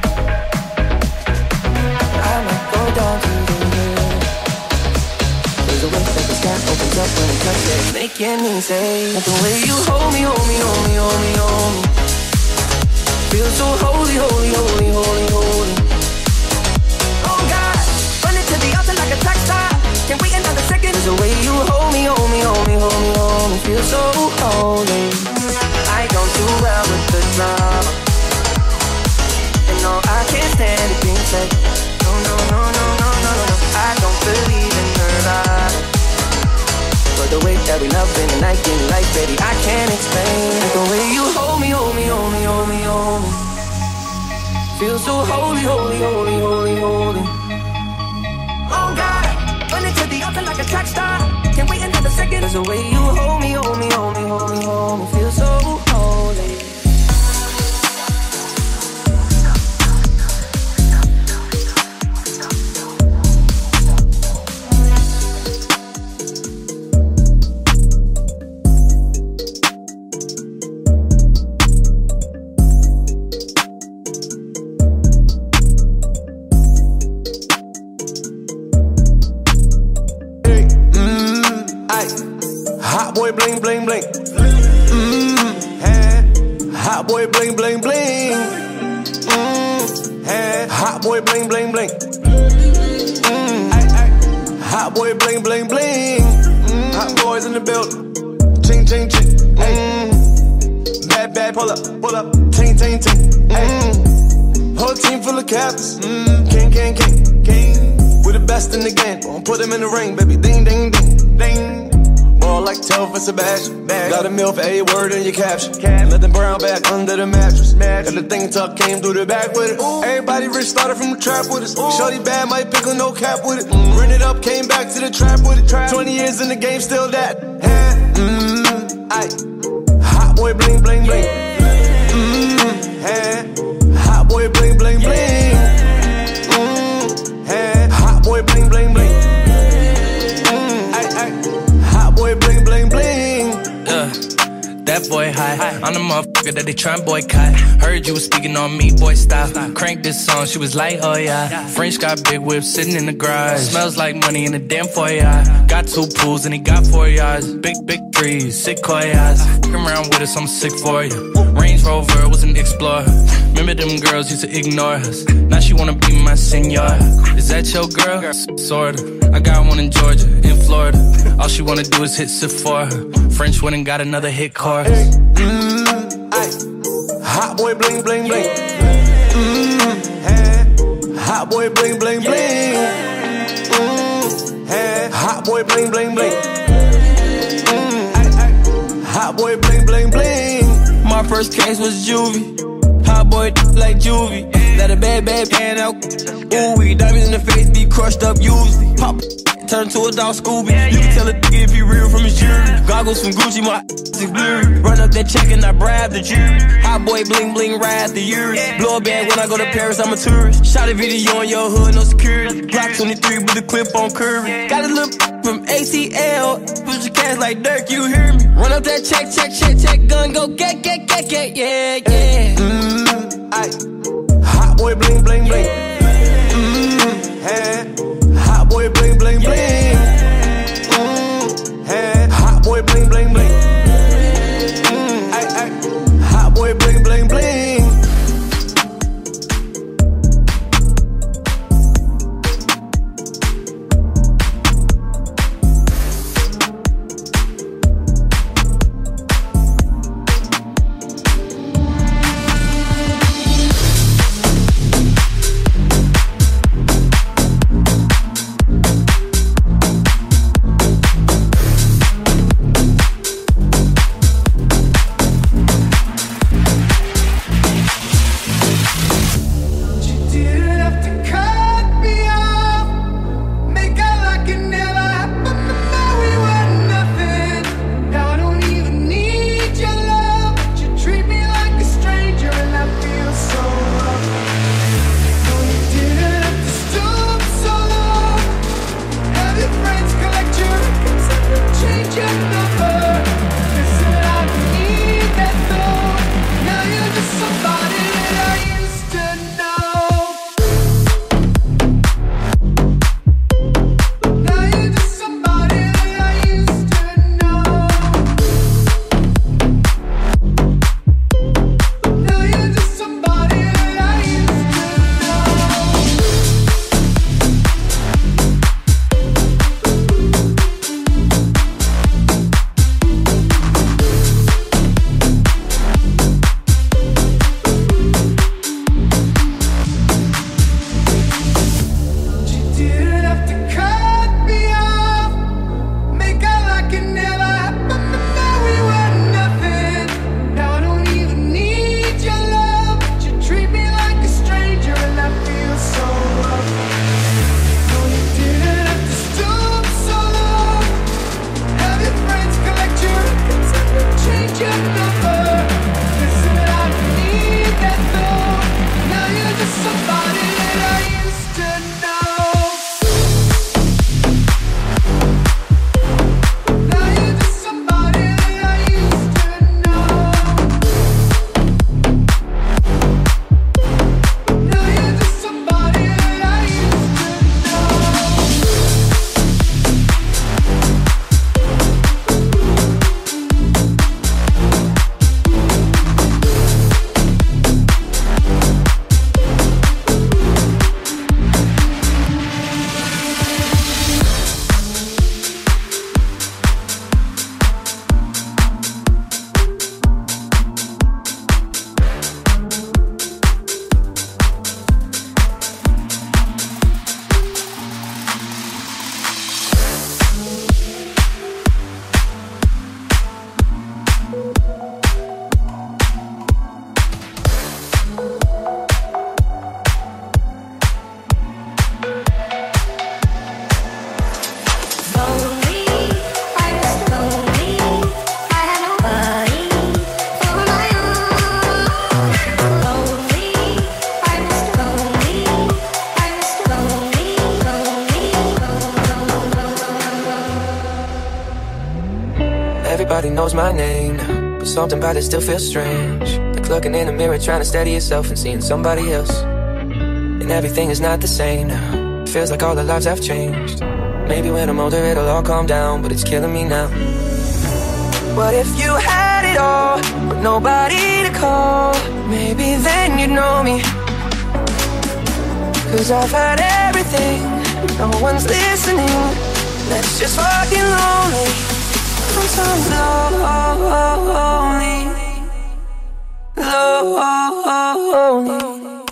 I might go down to the river. There's a way that the sky opens up when it touches it. It's making me say that the way you hold me, hold me, hold me, hold me, hold me. Feel so holy, holy, holy, holy, holy. Oh God, running to the altar like a track star. Can't wait another second. There's a way you hold me, hold me, hold me, hold me, hold me. Feel so holy. I don't do well with the drama, and no, I can't stand it being said. No, no, no, no, no, no, no, no. I don't believe in her lie. But the way that we love in the night, in life, baby, I can't explain. The way you hold me, hold me, hold me, hold me, hold me. Feel so holy, holy, holy, holy, holy. Oh God, running to the altar like a track star. Can't wait another second. There's a way you hold me, hold me, hold me, hold me, hold me. Feel so holy. Hot boy bling bling bling. Mmm, hey. Hot boy bling bling bling. Mmm, hey. Hot boy bling bling bling. Mmm, hot boy bling bling bling. Mm, hot boys in the building. Ching ching ching. Mmm, bad bad pull up pull up. Ting ting ting. Mmm, whole team full of captains. Mmm, king king king king. We're the best in the game. Won't put them in the ring, baby. Ding ding ding ding. hard like tough for Sebastian. Got a meal for a word in your caption. Let them brown back under the mattress. Got the thing tuck came through the back with it. Everybody rich started from the trap with us. Shorty bad, might pick a no cap with it. Rin it up, came back to the trap with it. twenty years in the game, still that. Mmm, aye. Hot boy bling bling bling. Mmm, hot boy bling bling bling. Mmm, hot boy bling bling bling. Mmm, aye aye. Hot boy bling bling bling. Uh. That boy high, I'm the motherfucker that they tryna boycott. Heard you was speaking on me, boy style. Crank this song, she was like, oh yeah. French got big whip sitting in the garage. Smells like money in the damn foyer. Got two pools and he got four yards. Big, big trees, sick koi eyes. Fucking around with us, I'm sick for you. Range Rover was an Explorer. Remember them girls used to ignore us. Now she wanna be my senor. Is that your girl? Sorta. I got one in Georgia, in Florida. All she wanna do is hit Sephora. French went and got another hit chorus. Mmm, aye. Hot boy bling bling bling. Mmm, hot boy bling bling bling. Mmm, hot boy bling bling bling. Mmm, aye, aye. Hot boy bling bling bling. My first case was juvie. Hot boy like juvie. Let a bad bad pan out. Ooh, we diamonds in the face be crushed up usually. Pop turn to a dog Scooby. You can tell a nigga if he real from his jury. Goggles from Gucci, my is blurry. Run up that check and I bribe the jury. Hot boy bling bling ride the years. Blow a bag when I go to Paris, I'm a tourist. Shot a video on your hood, no security. Glock twenty-three with a clip on curvy. Got a little from A C L. Put your cash like Dirk, you hear me? Run up that check, check, check, check, gun, go get, get, get, get, yeah, yeah. Mmm, aye. Hot boy bling bling bling. Mmm, hot boy bling bling bling. Mmm, hot boy bling bling bling. Mmm, aye aye. Hot boy bling bling bling. Everybody knows my name now, but something about it still feels strange. Like looking in the mirror, trying to steady yourself and seeing somebody else. And everything is not the same now. Feels like all the lives have changed. Maybe when I'm older it'll all calm down, but it's killing me now. What if you had it all, but nobody to call? Maybe then you'd know me. Cause I've had everything, no one's listening. That's just fucking lonely. I'm so lonely, lonely.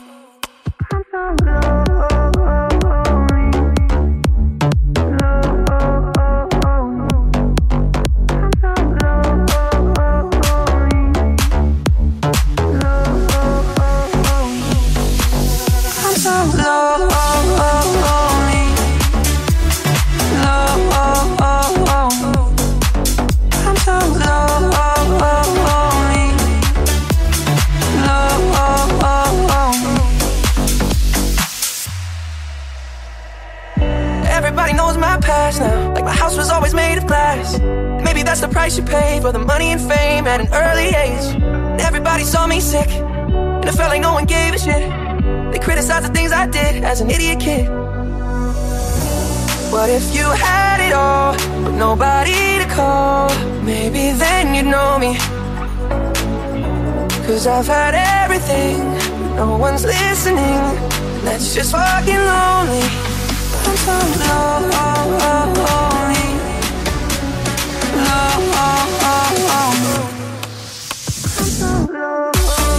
Everybody knows my past now, like my house was always made of glass. Maybe that's the price you pay for the money and fame at an early age. And everybody saw me sick, and it felt like no one gave a shit. They criticized the things I did as an idiot kid. What if you had it all, but nobody to call? Maybe then you'd know me. Cause I've had everything, but no one's listening. And that's just fucking lonely. I'm so lonely, lonely. I'm so lonely.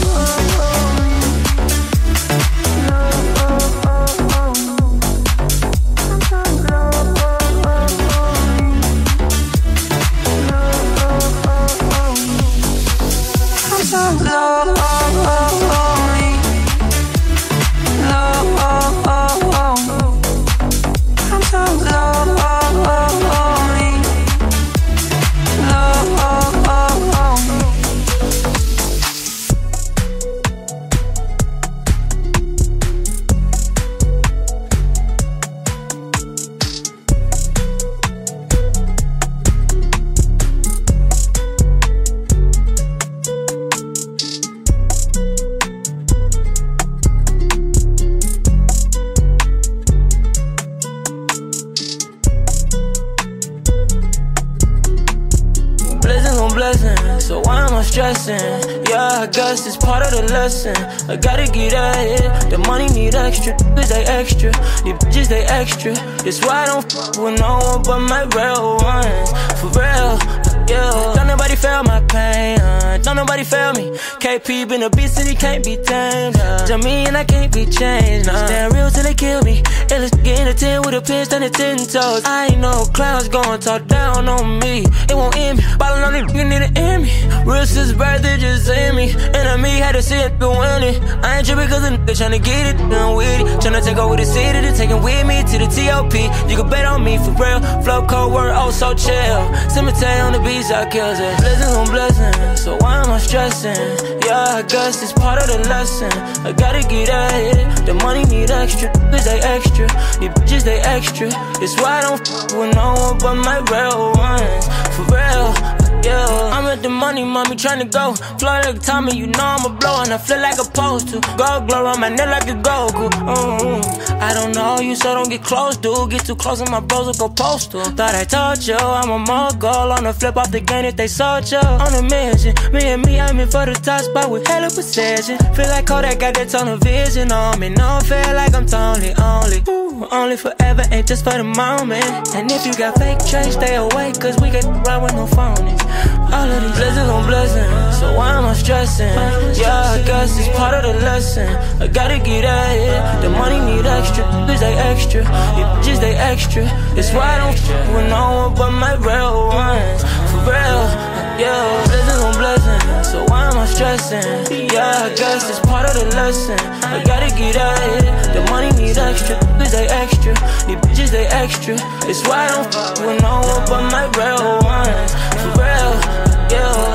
So why am I stressing? Yeah, I guess it's part of the lesson. I gotta get ahead. The money need extra, cause they extra. These bitches they extra. That's why I don't f with no one but my real ones. For real, yeah. Don't nobody feel my pain, uh. Don't nobody feel me. K P been a beast and he can't be tamed, uh. To me and I can't be changed, nah. Stand real till they kill me. Illest getting a ten with a pin, standing ten toes. I ain't no clowns going talk down on me. It won't end me. Ballin' on it, you need to end me. Real since birth, they just say me. Enemy had to see it, but win it. I ain't tripping cause a nigga tryna get it, done with it. Tryna take over the city, they taking with me to the T O P. You can bet on me for real. Flow cold word, oh so chill. Cemetery on the beach, I kills it. Blessings on blessings, so why am I stressing? Yeah, I guess it's part of the lesson. I gotta get ahead. The money need extra, cause they extra. These bitches they extra. That's why I don't f with no one but my real ones. For real. Yeah, I'm at the money, mommy, tryna go. Flow like Tommy, you know I'm a blow. And I feel like a post to. Gold glow on my neck like a Goku. Mm-hmm. I don't know you, so don't get close, dude. Get too close and my bros will go postal. Thought I told you, I'm a mogul. On the flip off the game if they sold you. On a mission, me and me, I'm in for the top spot with hella possession. Feel like Kodak got that tunnel vision on me. No, I feel like I'm Tony only. Ooh, only forever, ain't just for the moment. And if you got fake trace, stay away, cause we get ride with no phonies. All of these blessings on blessings, so why am I stressing? Yeah, I guess it's part of the lesson. I gotta get ahead. The money need extra, cause they extra. These bitches they extra. That's why I don't f with no one but my real ones. For real, yeah. Blessings on blessings, so why am I stressing? Yeah, I guess it's part of the lesson. I gotta get ahead. The money need extra, cause they extra. These bitches they extra. That's why I don't f with no one but my real ones. For real, yeah.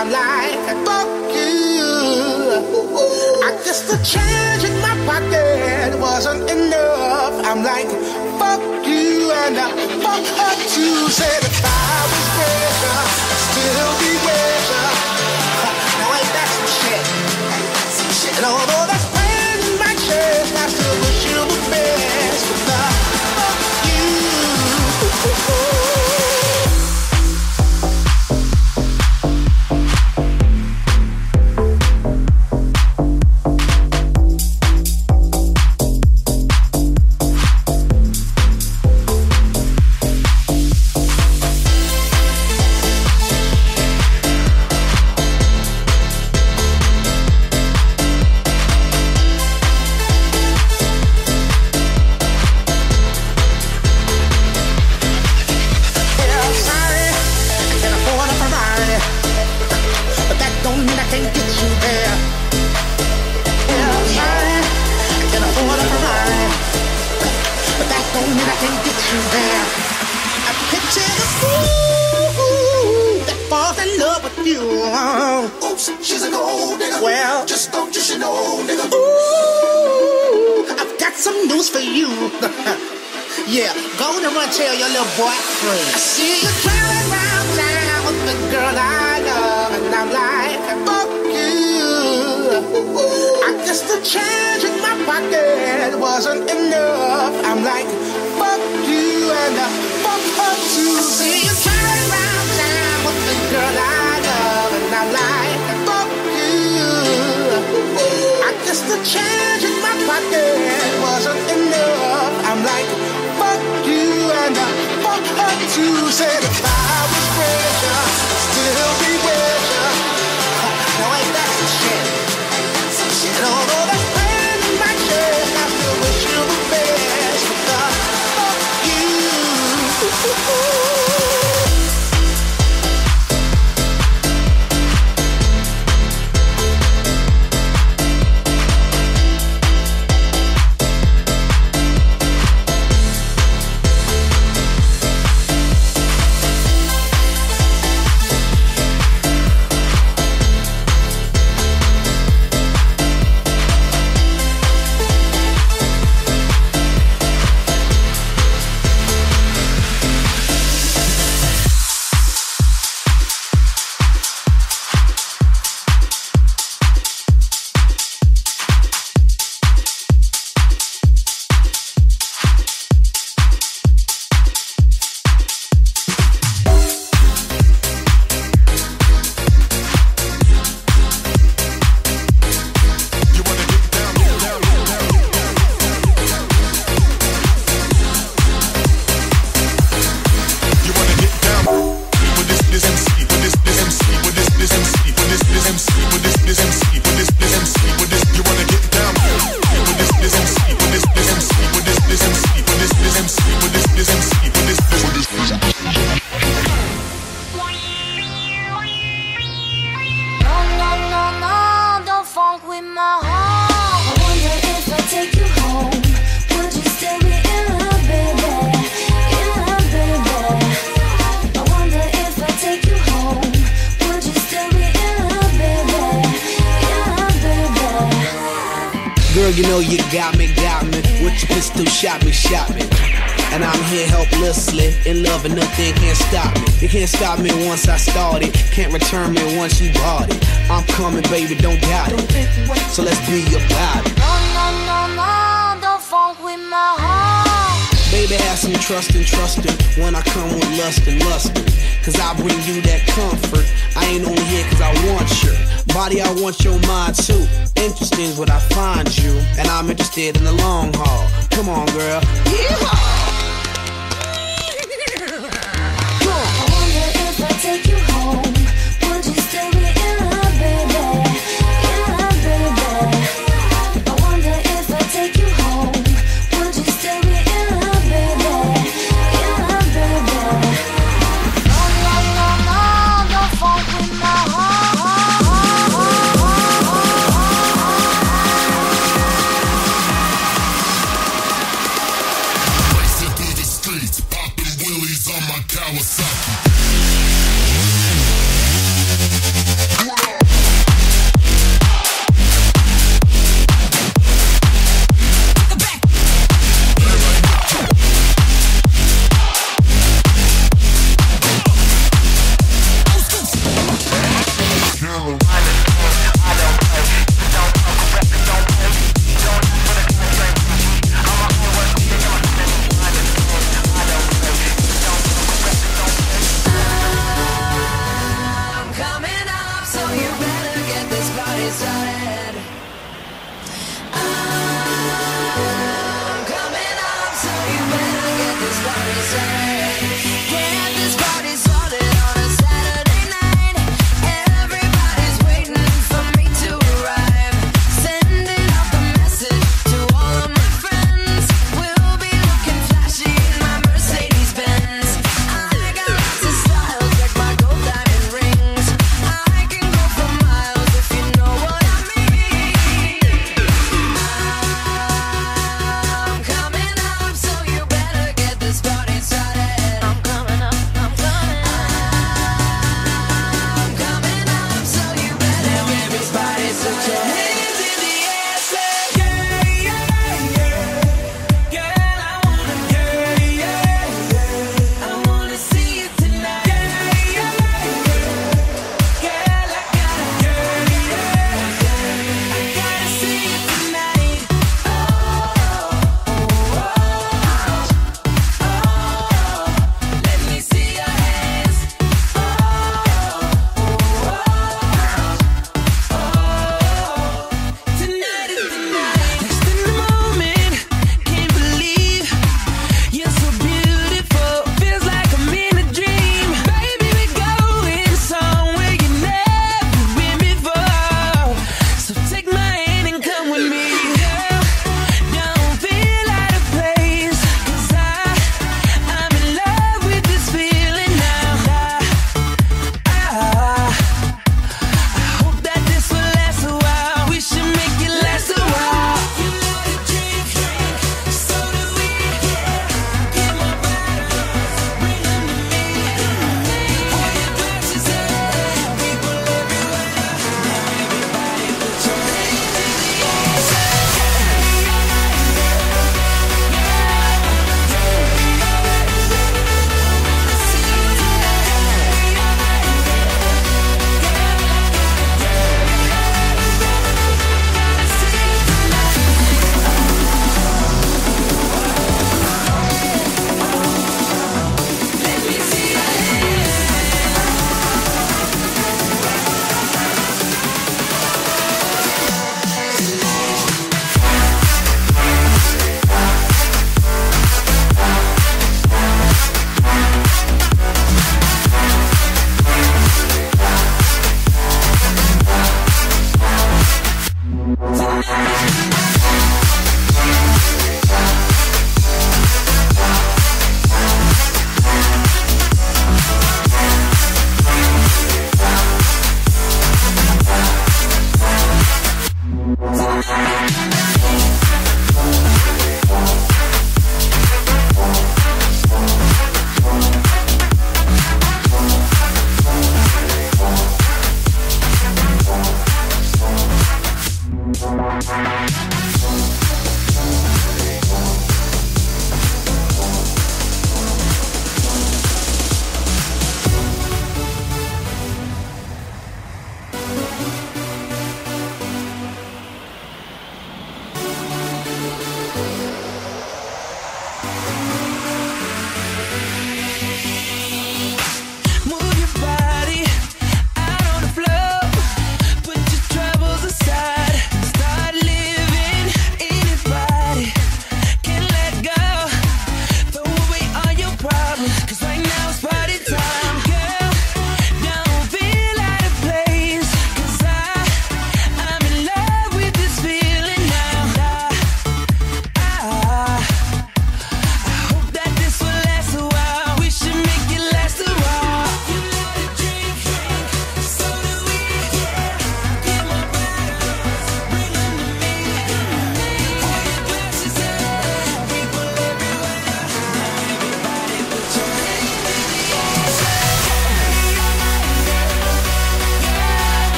I'm like, fuck you. I guess the change in my pocket wasn't enough. I'm like, fuck you and I fuck her too. Said if I was richer, I'd still be richer. Now ain't that some shit? Some shit. And although that's pain in my chest, I still wish you the best. But the fuck you. She's a gold digger. Well, just don't you should know, nigga. Ooh, I've got some news for you. Yeah, go and run tell your little boyfriend. I see you driving around town with the girl I love, and I'm like, fuck you. I guess the change in my pocket wasn't enough. I'm like, fuck you and uh, fuck her too. See you driving around town with the girl I love, and I'm like, fuck you. I guess the change in my pocket wasn't enough. I'm like, fuck you and uh, fuck her too. Said if I was richer, I'd still be richer. Now ain't that some shit? Some shit. And although that's pain in my chest, I still wish you the best. But the fuck you. You know you got me, got me. With your pistol, shot me, shot me. And I'm here helplessly, in love and nothing can't stop me. You can't stop me once I started, can't return me once you bought it. I'm coming, baby, don't doubt it. So let's be about it. No, no, no, no, don't funk with my heart. Baby, have some trust and trusting when I come with lust and lusting. Cause I bring you that comfort. I ain't only here cause I want your body, I want your mind too. Interesting is what I find you, and I'm interested in the long haul. Come on, girl. Yeehaw! I wonder if I take you home, would you still be in love, baby? In love, baby. I wonder if I take you home, would you still be in love, baby? In love, baby. No, no, no, no, don't funk with my heart. party started. I'm coming up, so you better get this party started. Get this party started on a Saturday night. Everybody's waiting for me to arrive. Sending out the message to all of my friends. We'll be looking flashy in my Mercedes Benz. I got lots of style, check my gold diamond rings. I can go for miles if you know what I mean.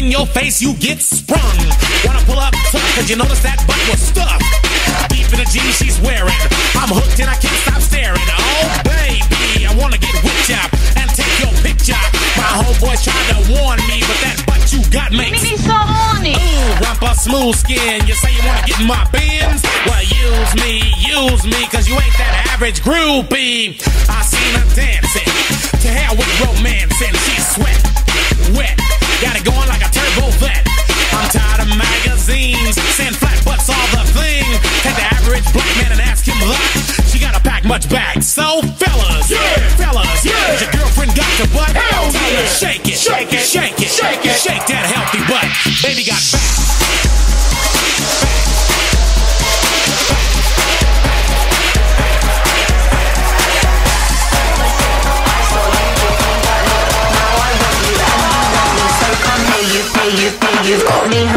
in your face, you get sprung. Wanna pull up tough, cause you notice that butt was stuffed. Deep in the jeans she's wearing, I'm hooked and I can't stop staring. Oh baby, I wanna get whipped up and take your picture. My homeboys tried to warn me, but that butt you got makes me so horny. Ooh, rumpa smooth skin, you say you wanna get in my bins? Well, use me, use me, cause you ain't that average groupie. I seen her dancing, to hell with romance, and she's sweat, wet, got it going like a turbo vet. I'm tired of magazines, saying flat butts all the thing. Take the average black man and ask him that. She gotta pack much back, so fellas, yeah, fellas, yeah. Is your girlfriend got your butt? Hell tell yeah. her shake it, shake it, shake it, shake it, shake that healthy butt. Baby got back. You think you've got me?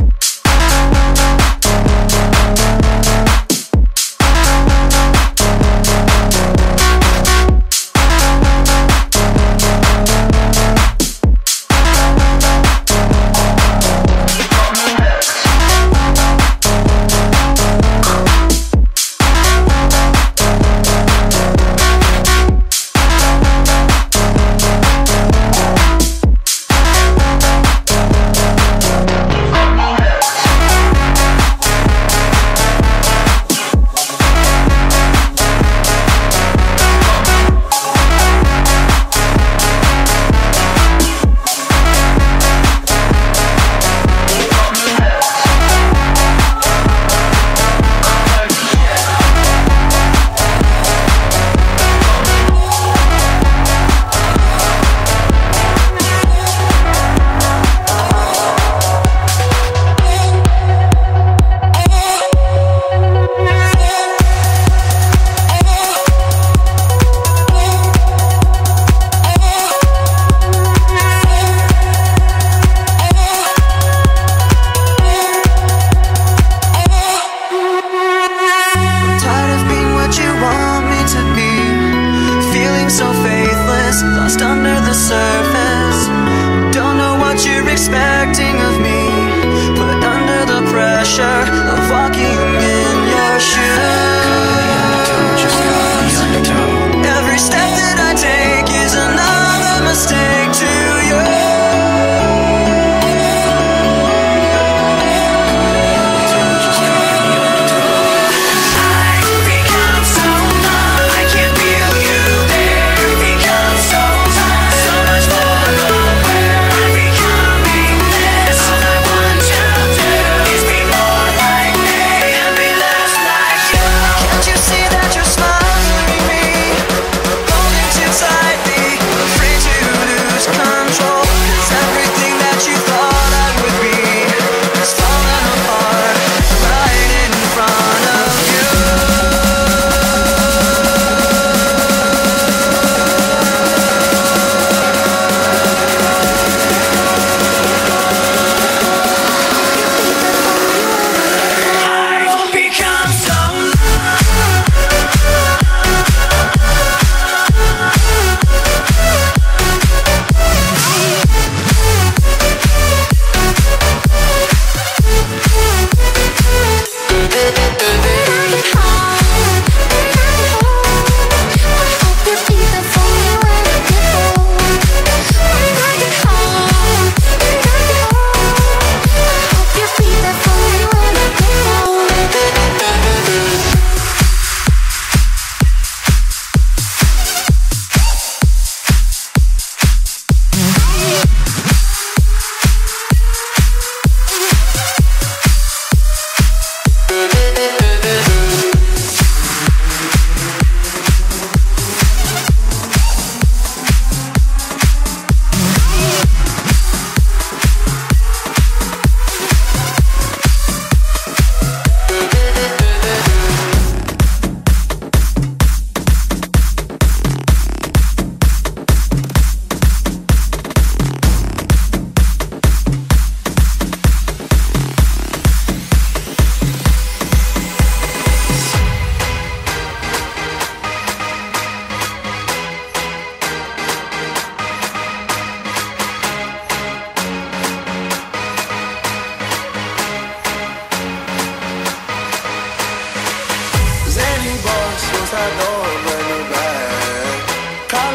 So much more.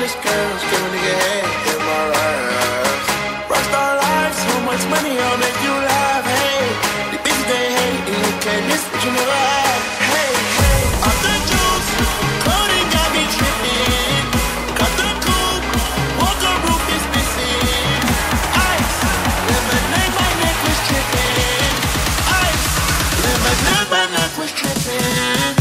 College girls, give a nigga head in my raps. Rockstar life, so much money, I'll make you laugh. Hey, the bitches they hate, and you can't miss what you never had. Hey, hey, off the juice, coding got me tripping. Cut the coupe, walker roof is missing. Ice, lemonade, my neck was tripping. Ice, lemonade, my neck was tripping.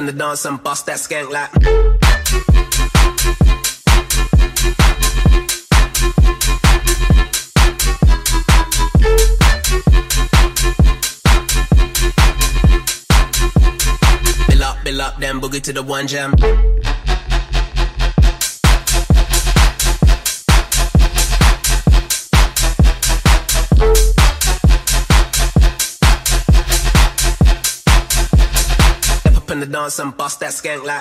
in the dance and bust that skank like. Bill up, bill up, then boogie to the one jam. In the dance and bust that skank like.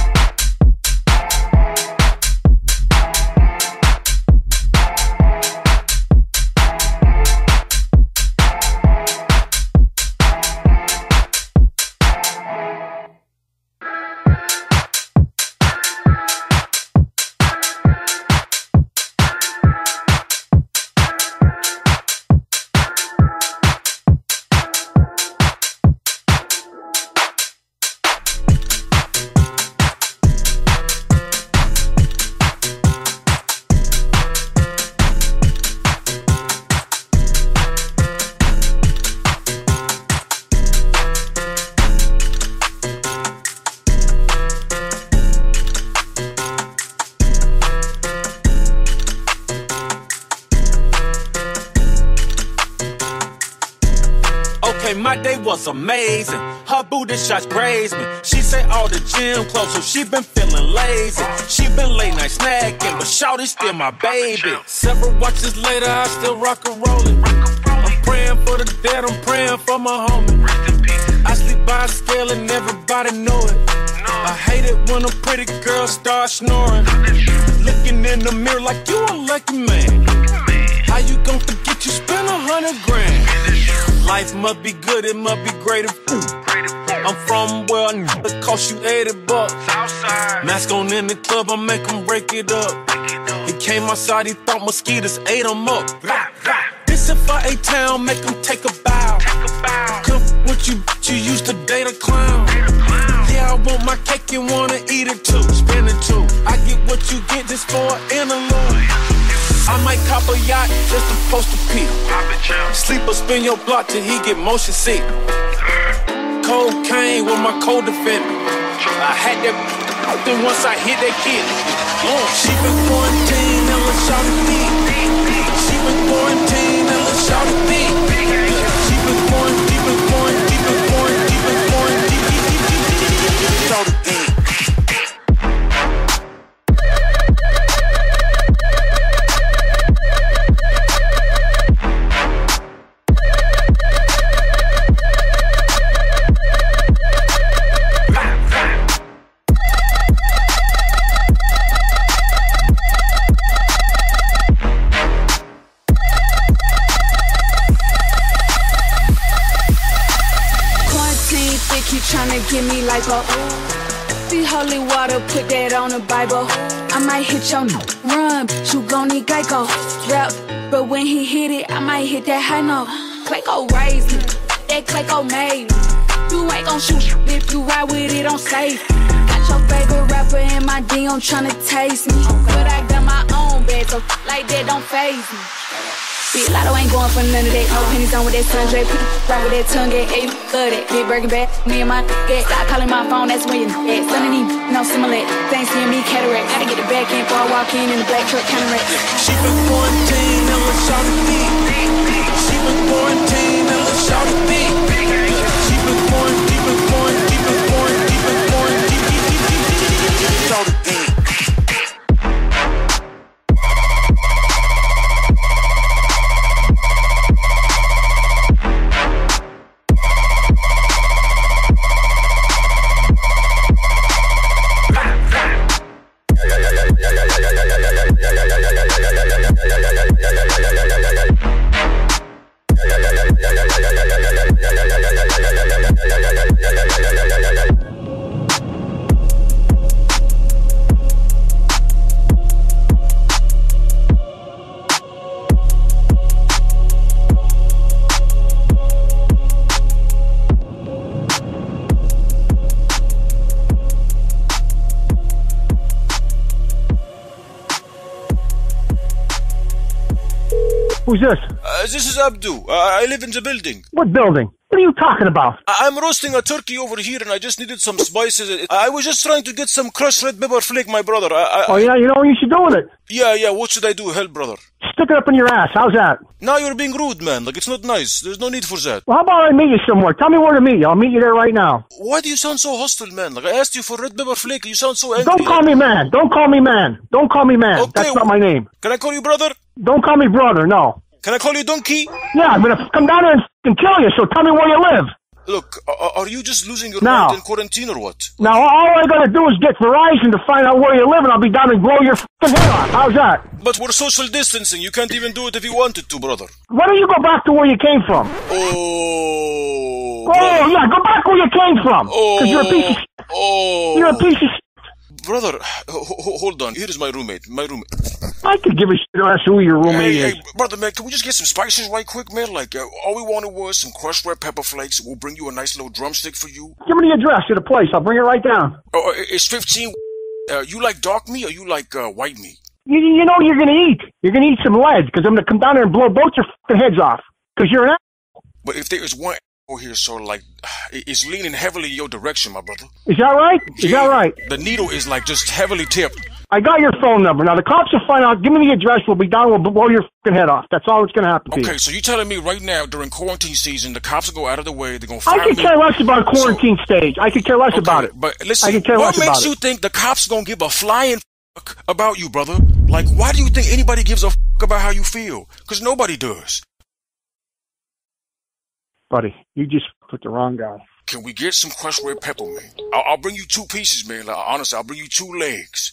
My day was amazing. Her booty shots grazed me. She say all the gym clothes, so she been feeling lazy. She been late night snacking, but shawty's still my baby. Several watches later, I still rock and rollin'. I'm praying for the dead, I'm praying for my homie. I sleep by a scale and everybody know it. I hate it when a pretty girl starts snoring. Looking in the mirror like you a lucky man. How you gon' forget you spent a hundred grand? Life must be good, it must be great if I'm from where it cost you eighty bucks. Mask on in the club, I make him break it up. He came outside, he thought mosquitoes ate him up. This if I A-Town, make him take a bow. Come with you, you used to date a clown. Yeah, I want my cake and wanna eat it too. Spend it too. I get what you get just for an interlude. I might cop a yacht just to post a peep. Sleep or spin your block till he get motion sick. Cocaine with my co-defendant. I had that then once I hit that kid. Oh, she been quarantined and let's shout it deep. She been quarantined and let's shout it deep. She been quarantined, been quarantined, been quarantined, been quarantined. Shout it deep. Give me like a the holy water, put that on the Bible. I might hit your run, you gon' need Geico. Rap, but when he hit it, I might hit that high note. Clayco raised me, that Clayco made me. You ain't gon' shoot if you ride with it on safe. Got your favorite rapper in my D M tryna taste me, but I got my own bag, so like that don't faze me. Big Lotto ain't going for none of that. No pennies on with that sundray. Put the right with that tongue at eight. Love that. Big Birkin bag. Me and my get. Stop calling my phone. That's when you at. Sunny need no similar. Thanks seeing me cataract. Gotta get the back in before I walk in in the black truck counteract. She been quarantined and let's shout it deep. She been quarantined and let's shout it deep. She been quarantined, been quarantined, been quarantined, been quarantined. Shout it deep. Who's this? Uh, this is Abdu. Uh, I live in the building. What building? What are you talking about? I- I'm roasting a turkey over here, and I just needed some spices. It- I was just trying to get some crushed red pepper flake, my brother. I, I, Oh, yeah, you know what you should do with it? Yeah, yeah, what should I do? Help, brother. Stick it up in your ass. How's that? Now you're being rude, man. Like, it's not nice. There's no need for that. Well, how about I meet you somewhere? Tell me where to meet you. I'll meet you there right now. Why do you sound so hostile, man? Like, I asked you for red pepper flake, and you sound so angry. Don't call me man. Don't call me man. Don't call me man. Okay, That's not my name. Can I call you brother? Don't call me brother, no. Can I call you donkey? Yeah, I'm gonna come down there and f***ing kill you, so tell me where you live. Look, are, are you just losing your No. mind in quarantine or what? Now, all I gotta do is get Verizon to find out where you live, and I'll be down and blow your f***ing head off. How's that? But we're social distancing. You can't even do it if you wanted to, brother. Why don't you go back to where you came from? Oh, Oh, brother. yeah, go back where you came from. Because you're a piece of shit. Oh. You're a piece of shit. Brother, ho- ho- hold on. Here is my roommate. My roommate. I could give a shit as to who your roommate Hey, is. hey, brother, man, can we just get some spices right quick, man? Like, uh, all we wanted was some crushed red pepper flakes. We'll bring you a nice little drumstick for you. Give me the address to the place. I'll bring it right down. Oh, uh, it's fifteen. Uh, you like dark meat or you like uh, white meat? You, you know what you're gonna eat. You're gonna eat some lead, because I'm gonna come down there and blow both your f***ing heads off. Because you're an a- But if there is one over here, so like, it's leaning heavily in your direction, my brother. Is that right? Is Yeah, that right? The needle is like just heavily tipped. I got your phone number. Now, the cops will find out. Give me the address. We'll be down. We'll blow your f***ing head off. That's all that's going to happen to you. Okay, so you're telling me right now, during quarantine season, the cops will go out of the way, they're going to I fire could me? care less about quarantine stage. I could care less Okay, about it. But listen, I could care what less makes about you it. think the cops going to give a flying fuck about you, brother? Like, why do you think anybody gives a fuck about how you feel? Because nobody does. Buddy, you just put the wrong guy. Can we get some crushed red pepper, man? I'll, I'll bring you two pieces, man. Like, honestly, I'll bring you two legs.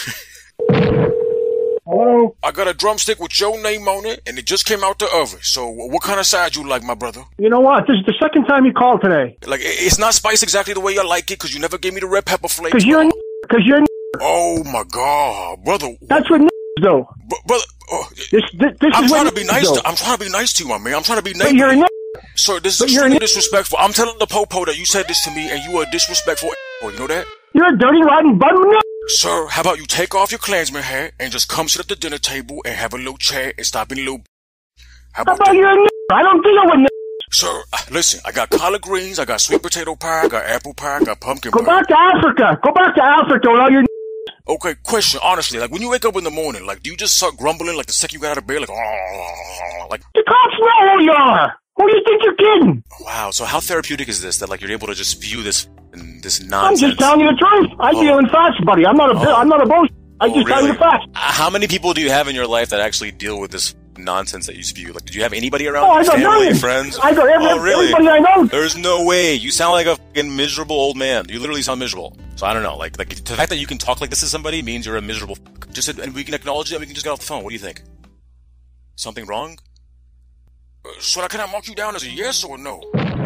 Hello? I got a drumstick with your name on it, and it just came out the oven. So, what kind of side you like, my brother? You know what? This is the second time you called today. Like, it- it's not spiced exactly the way I like it, because you never gave me the red pepper flakes. Because you're a Because you're a Oh, my God, brother. That's what do. Br- brother, oh, This, this, this I'm is trying what to be nice. do. To, I'm trying to be nice to you, my man. I'm trying to be But nice. you're a Sir, this But is you're extremely a disrespectful. I'm telling the popo that you said this to me, and you are a disrespectful a**hole. You know that? You're a dirty, rotten bum. Sir, how about you take off your Klansman hat and just come sit at the dinner table and have a little chat and stop being a little... How How about about that? you're a I don't deal with n****. Sir, uh, listen, I got collard greens, I got sweet potato pie, I got apple pie, I got pumpkin Go pie. back to Africa. Go back to Africa with all your n****. Okay, question, honestly, like when you wake up in the morning, like do you just start grumbling like the second you got out of bed, like, oh, like... The cops know who you are. Who do you think you're kidding? Wow, so how therapeutic is this that like you're able to just view this this I'm nonsense? just telling you the truth. I Oh. deal in facts, buddy. I'm not a. Oh. I'm not a bullshit. I Oh, just tell you really? the facts. Uh, How many people do you have in your life that actually deal with this nonsense that you spew? Like, did you have anybody around? Oh, your I got family, millions. friends? I got every, oh, really? everybody I know. There's no way. You sound like a fucking miserable old man. You literally sound miserable. So I don't know. Like, like the fact that you can talk like this to somebody means you're a miserable. Fuck. Just and we can acknowledge it. And we can just get off the phone. What do you think? Something wrong? Uh, so can I mark you down as a yes or a no?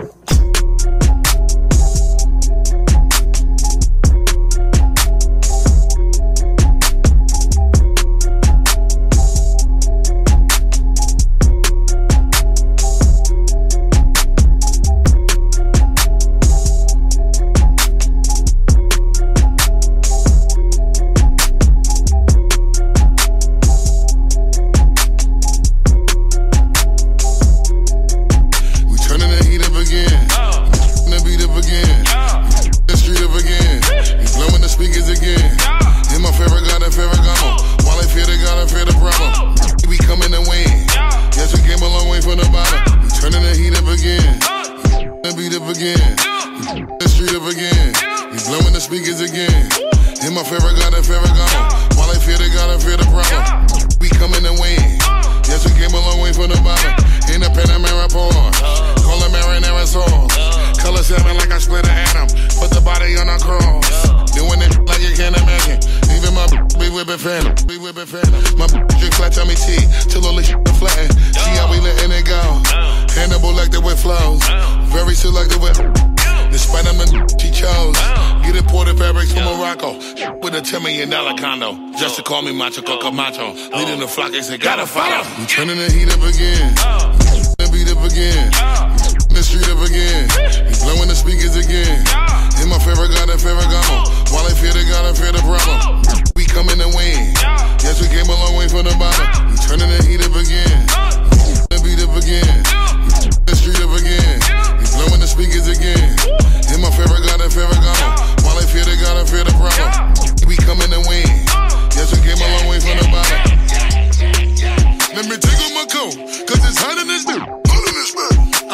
Call me Macho Coco Macho. Leading the flock, they say, gotta follow. We turning the heat up again. The beat up again. The street up again. We blowing the speakers again. In my favorite God and favorite gamo. While I fear the God, I fear the problem. We coming to win. Yes, we came a long way from the bottom. We turning the heat up again. The beat up again. The street up again. We blowing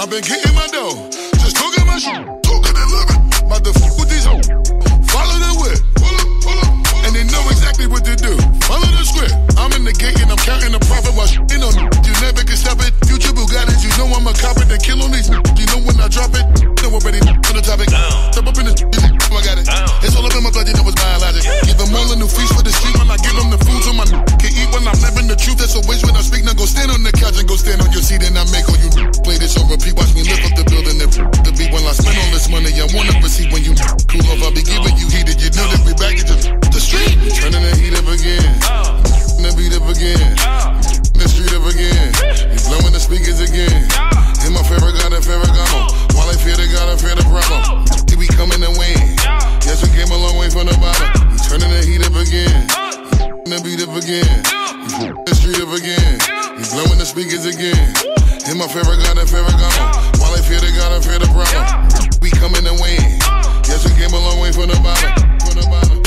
I've been getting my dough. Just talking my shit, talking and living. About to fuck with these hoes. Follow the whip, pull up, pull up, pull up. And they know exactly what to do. Follow the script. I'm in the gate and I'm counting the profit while shitting on you. You never can stop it. Future Bugattis, you know I'm a cop it. They kill on these. You know when I drop it. Know already on the topic. Step up in this. I got it. It's all up in my blood, you know it's biologic. Give them all a new feast for the street when I give them the food so my can eat when I'm living the truth. That's always when I speak. Now go stand on the couch and go stand on your seat and I make all you play this on repeat. Watch me lift up the building and the beat when I spend all this money. I wanna receive when you cool off. I'll be giving you heated. You know that we back into the street. Turning the heat up again. The beat up again. The street up again. You blowing the speakers again. In my favorite got a Ferragamo. While I fear the God, I fear the problem. He be coming to win. Yes, we came a long way from the bottom. You turning the heat up again. The beat up again. The street up again. You blowing the speakers again. In my favorite got a Ferragamo. While I fear the God, I fear the problem. We coming to win. Yes, we came a long way from the bottom. From the bottom.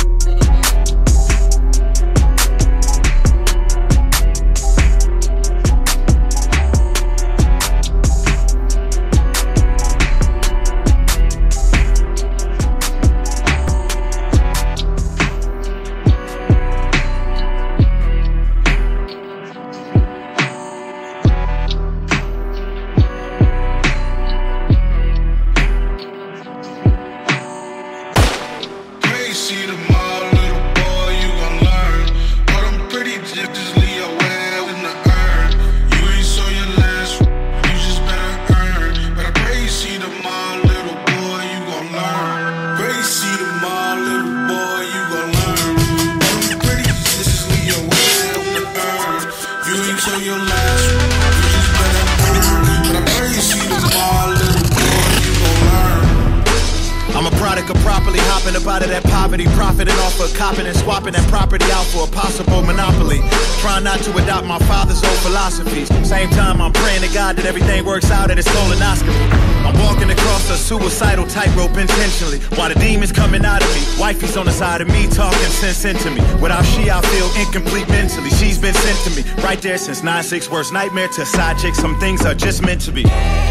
That everything works out at his colonoscopy. I'm walking across a suicidal tightrope intentionally while the demons coming out of me. Wifey's on the side of me talking sense into me. Without she, I feel incomplete mentally. She's been sent to me right there since nine six worst nightmare to side chick. Some things are just meant to be.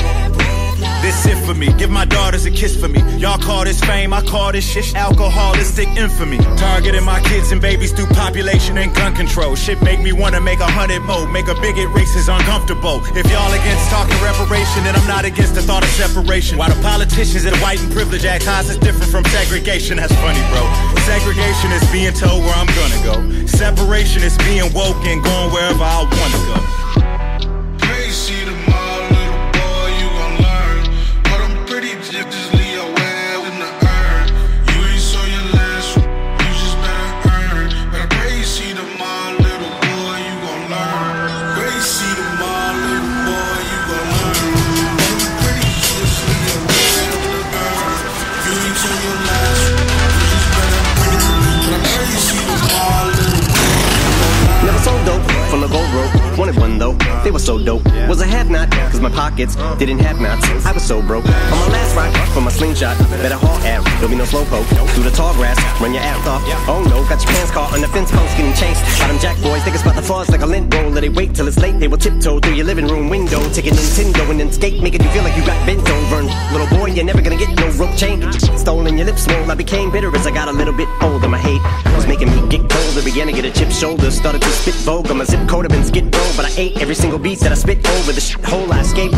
This it for me, give my daughters a kiss for me. Y'all call this fame, I call this shit alcoholistic infamy. Targeting my kids and babies through population and gun control. Shit make me wanna make a hundred more. Make a bigot racist uncomfortable. If y'all against talking reparation, then I'm not against the thought of separation. While the politicians and the white and privilege act high is different from segregation. That's funny, bro. Segregation is being told where I'm gonna go. Separation is being woke and going wherever I wanna go. Hey, see the mall, little boy, you gon' learn. But I'm pretty just leave your well in the urn. You ain't so your last, you just better earn. But I pray you see the mall, little boy, you gon' learn. Pray you see the mall, little boy, you gon' learn. But I'm pretty just leave your well in the urn. You ain't so your last, you just better earn. But I pray you see the mall, little boy, you gon' learn. Never sold dope from the gold rope. Wanted one though, they were so dope. Was a have not, cause my pockets didn't have knots. I was so broke. On my last ride for my slingshot, better haul app, there'll be no slow poke. Through the tall grass, run your ass off. Oh no, got your pants caught on the fence post getting chased. Got them jack boys, think it's about the fuzz like a lint roll. Let it wait till it's late, they will tiptoe through your living room window. Taking Nintendo and then skate, making you feel like you got bent over. Little boy, you're never gonna get no rope chain. Stolen, your lips swole, I became bitter as I got a little bit older. My hate was making me get colder, began to get a chip shoulder. Started to spit vogue, my zip code have been skid row. But I ate every single beat that I spit over the shithole I escaped.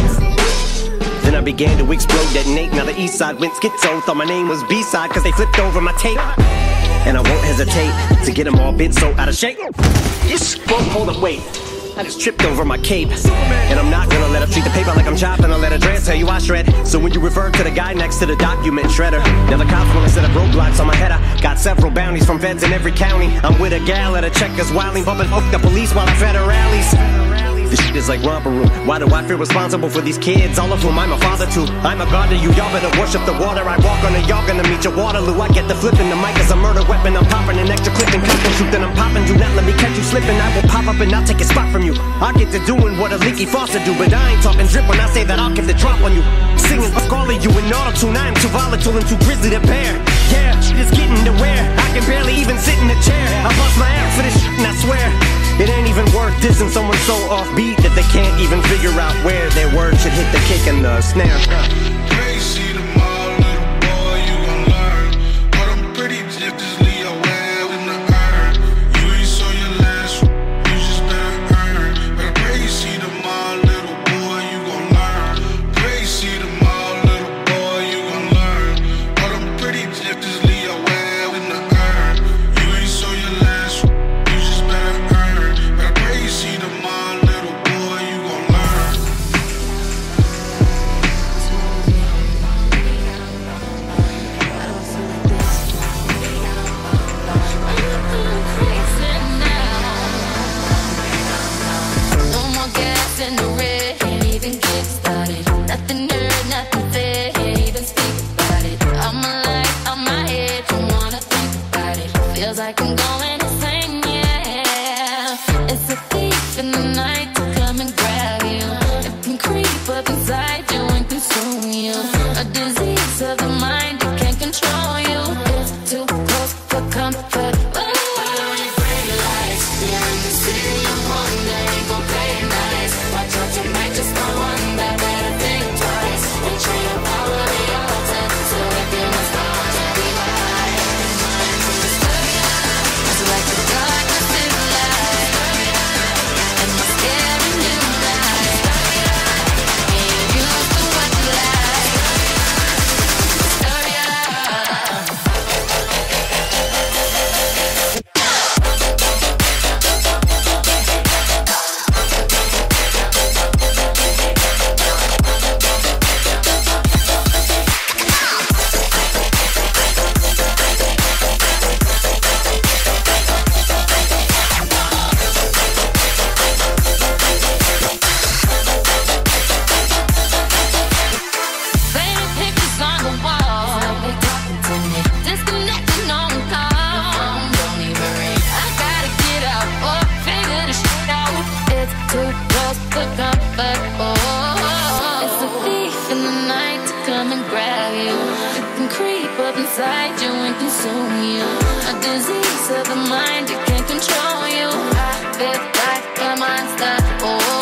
Then I began to explode, detonate. Now the east side went schizo. Thought my name was B-side cause they flipped over my tape. And I won't hesitate to get them all bent so out of shape. Yes, whoa, hold up, wait. I just tripped over my cape. And I'm not gonna let her treat the paper like I'm chopping. I'll let her dress, tell you I shred. So when you refer to the guy next to the document shredder, now the cops wanna set up roadblocks on my head. I got several bounties from feds in every county. I'm with a gal at a checkers wilding, bumping off the police while I fed her rallies. This shit is like romper room. Why do I feel responsible for these kids? All of whom I'm a father to. I'm a god to you, y'all better worship the water. I walk on it, y'all gonna meet your Waterloo. I get the flipping, the mic is a murder weapon. I'm popping an extra clip and custom shoot, then I'm popping. Do not let me catch you slipping. I will pop up and I'll take a spot from you. I get to doing what a leaky faucet do, but I ain't talking drip when I say that I'll get the drop on you. Singing fuck all of you in auto-tune. I am too volatile and too grizzly to bear. Yeah, it's getting to where I can barely even sit in a chair. I bust my ass for this shit and I swear it ain't even worth Dissing someone so offbeat that they can't even figure out where their words should hit the kick and the snare. Crazy tomorrow, little boy, you gon' learn. But I'm pretty digitally aware in the urn. You ain't saw your last, you just better earn. But crazy tomorrow, little boy, you gon' learn. Crazy tomorrow, little boy, you gon' learn. But I'm pretty digitally aware in the urn. You ain't saw your last, you just better earn. But crazy tomorrow, little boy, you gon' learn. No more gas in the red, can't even get started. Nothing heard, nothing said, can't even speak about it. I'm alive, on my head, don't wanna think about it. Feels like I'm going insane, yeah. It's a thief in the night to come and grab you. It can creep up inside you and consume you. A disease of the mind, it can't control you. It's too close for comfort. Painted pictures on the wall, they talking to me. Disconnecting on the call, don't even ring. I gotta get out, oh, figure this shit out. It's too close for comfort, oh. It's a thief in the night to come and grab you. It can creep up inside you and consume you. A disease of the mind, it can't control you. I feel like a monster, oh.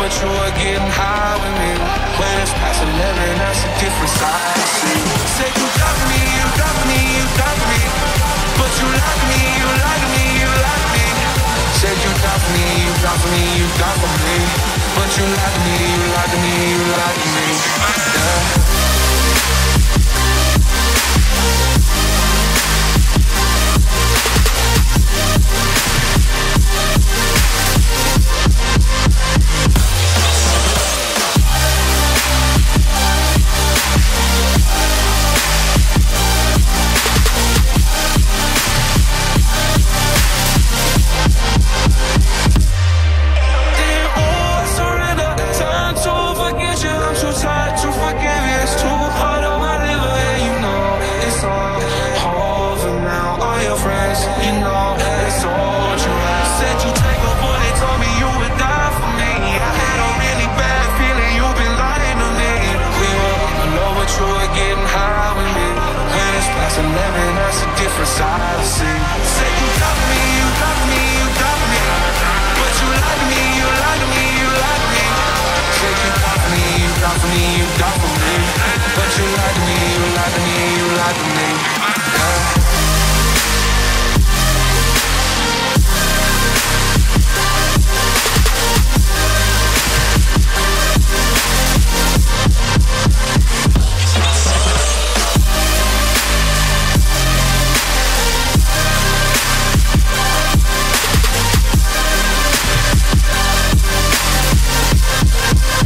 what you were getting high with me. When it's past eleven, that's a different side. See, said you got me, you got me, you got me, but you like me, you like me, you like me. Said you got me, you got me, you got me, but you like me, you like me, you like me. Yeah.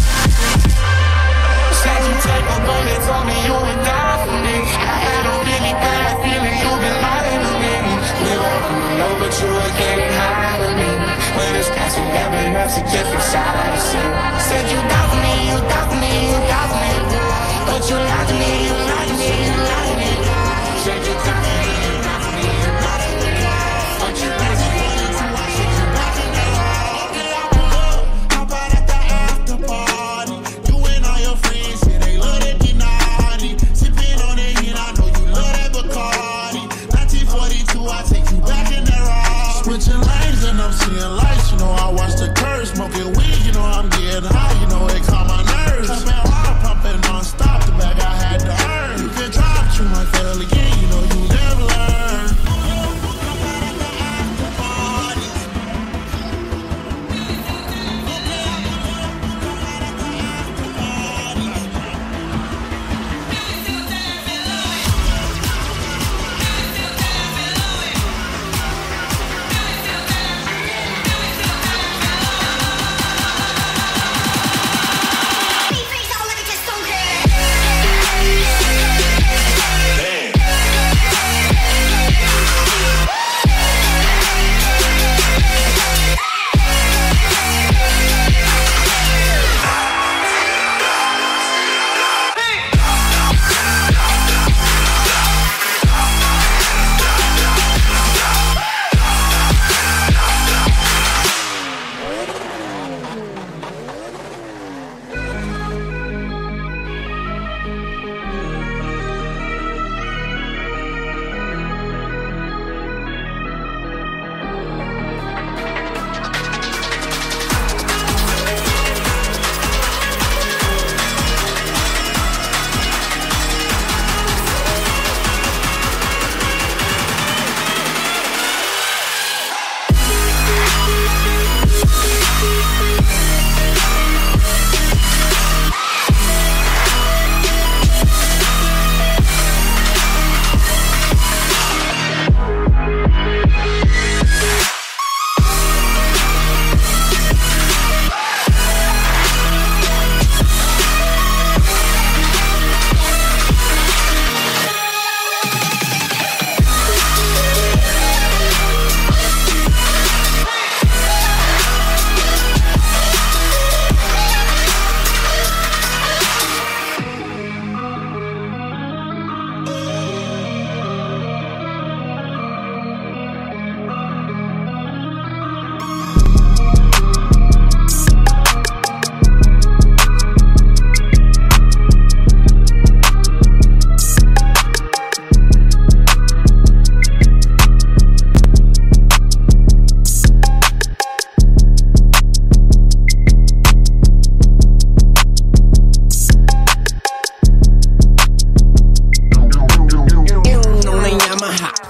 Told me you would die for me. I don't really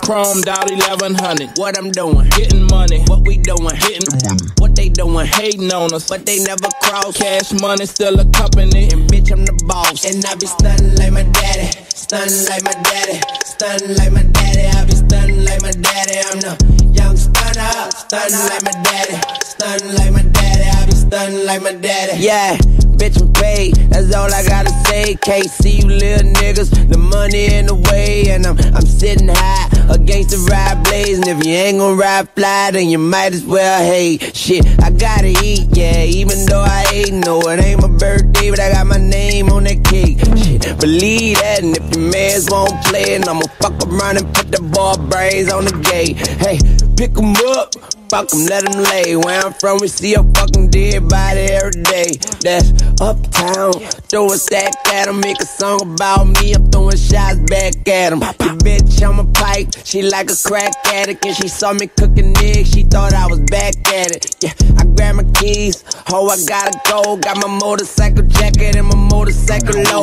chromed out eleven hundred. What I'm doing? Getting money. What we doing? Hitting money. What they doing? Hating on us, but they never cross. Cash money still a company, and bitch I'm the boss. And I be stunning like my daddy, stunning like my daddy, stunning like my daddy. I be stunning like my daddy. I'm the young stunner, stunning like my daddy, stunning like my daddy. I be stunning like my daddy. Yeah. Bitch, I'm paid, that's all I gotta say. Can't see you little niggas, the money in the way. And I'm I'm sitting high against the ride blaze. And if you ain't gon' ride fly, then you might as well hate. Shit, I gotta eat, yeah, even though I ain't. No, it ain't my birthday, but I got my name on that cake. Shit, believe that, and if your mans won't play, and I'ma fuck around and put the ball brains on the gate. Hey, pick 'em up, fuck 'em, let 'em lay. Where I'm from, we see a fucking dead body every day. That's uptown, throw a stack at 'em, make a song about me, I'm throwing shots back at 'em. Your bitch on my pipe, she like a crack addict, and she saw me cooking eggs, she thought I was back at it. Yeah, I grabbed my keys, oh I gotta go, got my motorcycle jacket and my motorcycle low.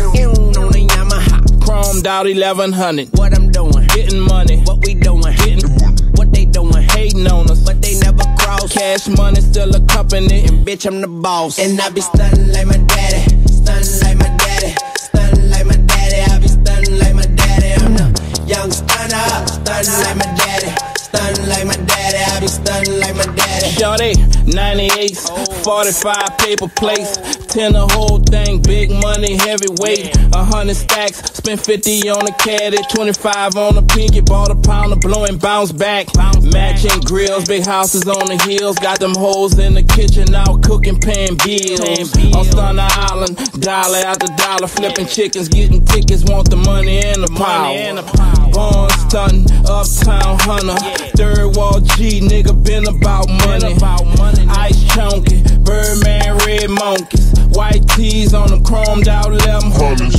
On the Yamaha, chromed out eleven hundred. What I'm doing? Getting money. What we doing? Hitting money. What they doing? Hating on us, but they never cross. Cash money still a company, and bitch I'm the boss. And I be stunning like my daddy, stunning like my daddy, stunning like my daddy. I be stunning like my daddy. I'm the young stunner, stunning like my daddy, stunning like my daddy. I be stunning like my daddy. Shorty, ninety-eights, forty-five paper plates, ten the whole thing, big money, heavyweight, a hundred stacks, spent fifty on the caddy, twenty-five on the pinky, bought a pound of blowing, bounce back, matching grills, big houses on the hills, got them hoes in the kitchen, out cooking, paying bills, on Stunner Island, dollar after dollar, flipping chickens, getting tickets, want the money and the power, born stunting, uptown hunter, third wall G, nigga been about money, ice chunky, Birdman, red monkeys, white tees on them chromed out eleven hundred.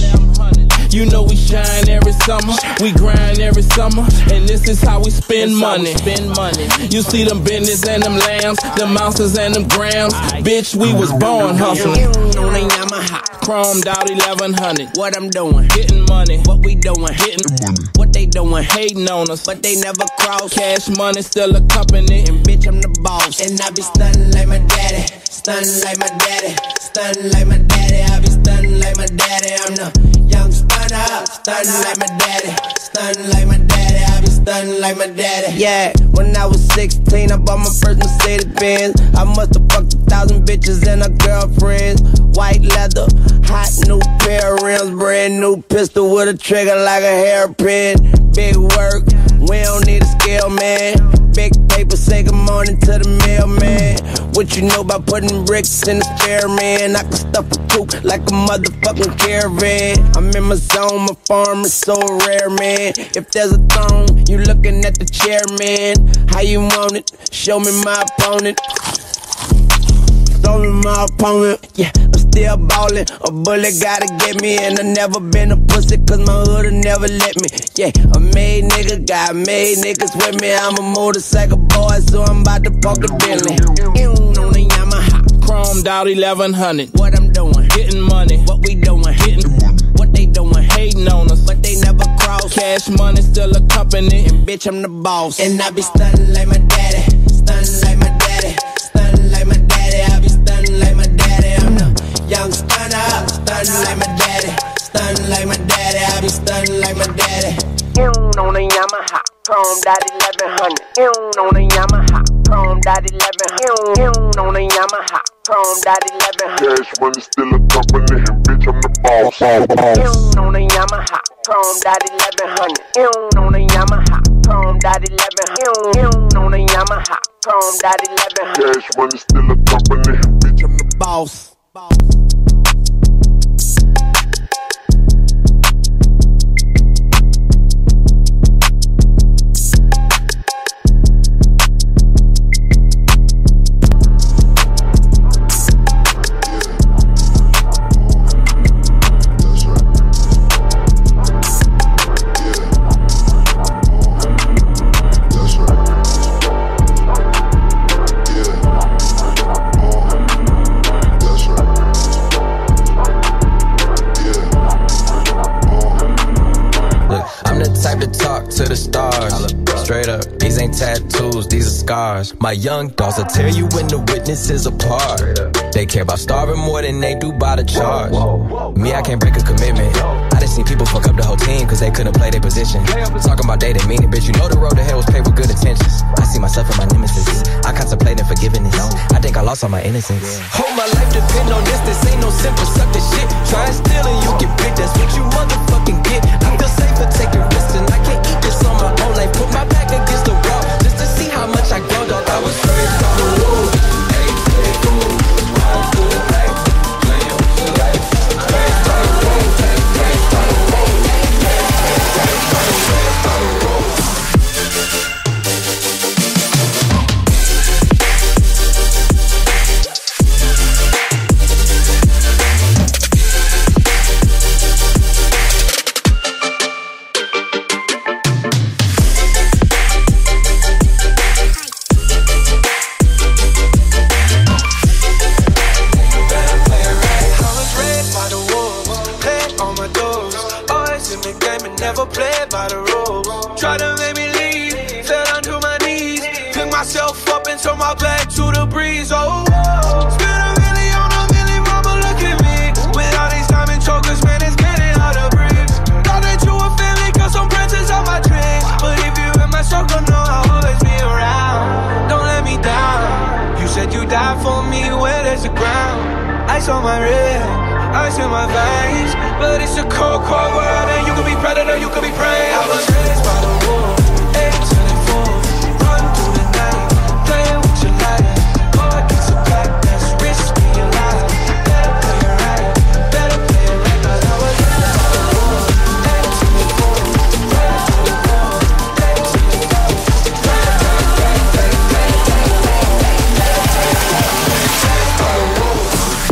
You know we shine every summer, we grind every summer, and this is how we spend money. Spend money. You see them business and them lambs, them ounces and them grams. Bitch, we was born hustling. On the Yamaha, chromed out eleven hundred. What I'm doing? Getting money. What we doing? Hitting money. What they doing? Hating on us, but they never cross. Cash money still a company, and bitch I'm the boss. And I be stunning like my daddy, stunning like my daddy, stunning like my daddy. I be stunning like my daddy. I'm the young stunner, stunning like my daddy, stunning like my daddy. I be stunning like my daddy. Yeah, when I was sixteen, I bought my first Mercedes Benz. I must have fucked a thousand bitches and her girlfriends. White leather, hot new pair of rims, brand new pistol with a trigger like a hairpin. Big work, we don't need a scale, man. Big paper, say good morning to the mailman. What you know about putting bricks in the spare, man? I can stuff a coupe like a motherfucking caravan. I'm in my zone, my farm is so rare, man. If there's a throne, you looking at the chair, man. How you want it? Show me my opponent. Show me my opponent. Yeah, I'm still ballin'. A bullet gotta get me, and I never been a pussy, cause my hood'll never let me. Yeah, a made nigga, got made niggas with me. I'm a motorcycle boy, so I'm about to park the Bentley. On the Yamaha, chromed out eleven hundred. What I'm doing? Getting money. What we doing? Hitting money. What they doing? Hating on us, but they never cross. Cash money still a company, and bitch I'm the boss. And I be stunning like my daddy, stunning like my daddy, stunning like my daddy. I be stunning like my daddy. I'm the young stunner, stunning like my daddy, stunning like my daddy. I be stunning like my daddy. On the Yamaha, chromed out eleven hundred. On the Yamaha, chromed out eleven hundred. On the Yamaha, chromed out eleven hundred. Cash money still a company, and bitch I'm the boss. On the Yamaha, chromed out eleven hundred. On the Yamaha, chromed out eleven hundred. On the Yamaha, chromed out eleven hundred. Cash money still a company, and bitch I'm the boss. That's right. talk to the stars. Straight up, these ain't tattoos, these are scars. My young dogs will tear you when the witnesses apart. They care about starving more than they do by the charge. Me, I can't break a commitment. I done seen people fuck up the whole team cause they couldn't play their position. Talking about they didn't mean it, bitch. You know the road to hell was paved with good intentions. I see myself in my nemesis. I contemplate in forgiveness. I think I lost all my innocence. Hold my life depend on this. This ain't no simple suck this shit. Try and steal and you get big. That's what you motherfucking get. I feel safer taking risks and I can't eat this on my own life. Put my back against the wall just to see how much I grow, dog. I was raised by the rules. Hey, hey, cool. Ride good, hey. Play your life. Raised by the rules. Raised by the rules. Raised by the rules. Raised by the rules. Never played by the rules. Tried to make me leave, fell onto my knees, picked myself up and turned my back to the breeze. Oh, spent a million on a million, mama, look at me. With all these diamond chokers, man, it's getting hard to breathe. Thought that you were family, cause I'm princess of my dreams. But if you in my circle, know I'll always be around. Don't let me down. You said you died for me, where there's the ground. Ice on my wrist, ice in my veins. But it's a cold, cold world, and you could be predator, you could be prey. I was raised by the wolves, eight to the four. Run through the night, playing with your life. Go against the pack, that's risky in life. Better play it right, better play it right. Cause I was raised by the wolves, eight to the four. Run through the four, eight to the four. Raised by the wolves.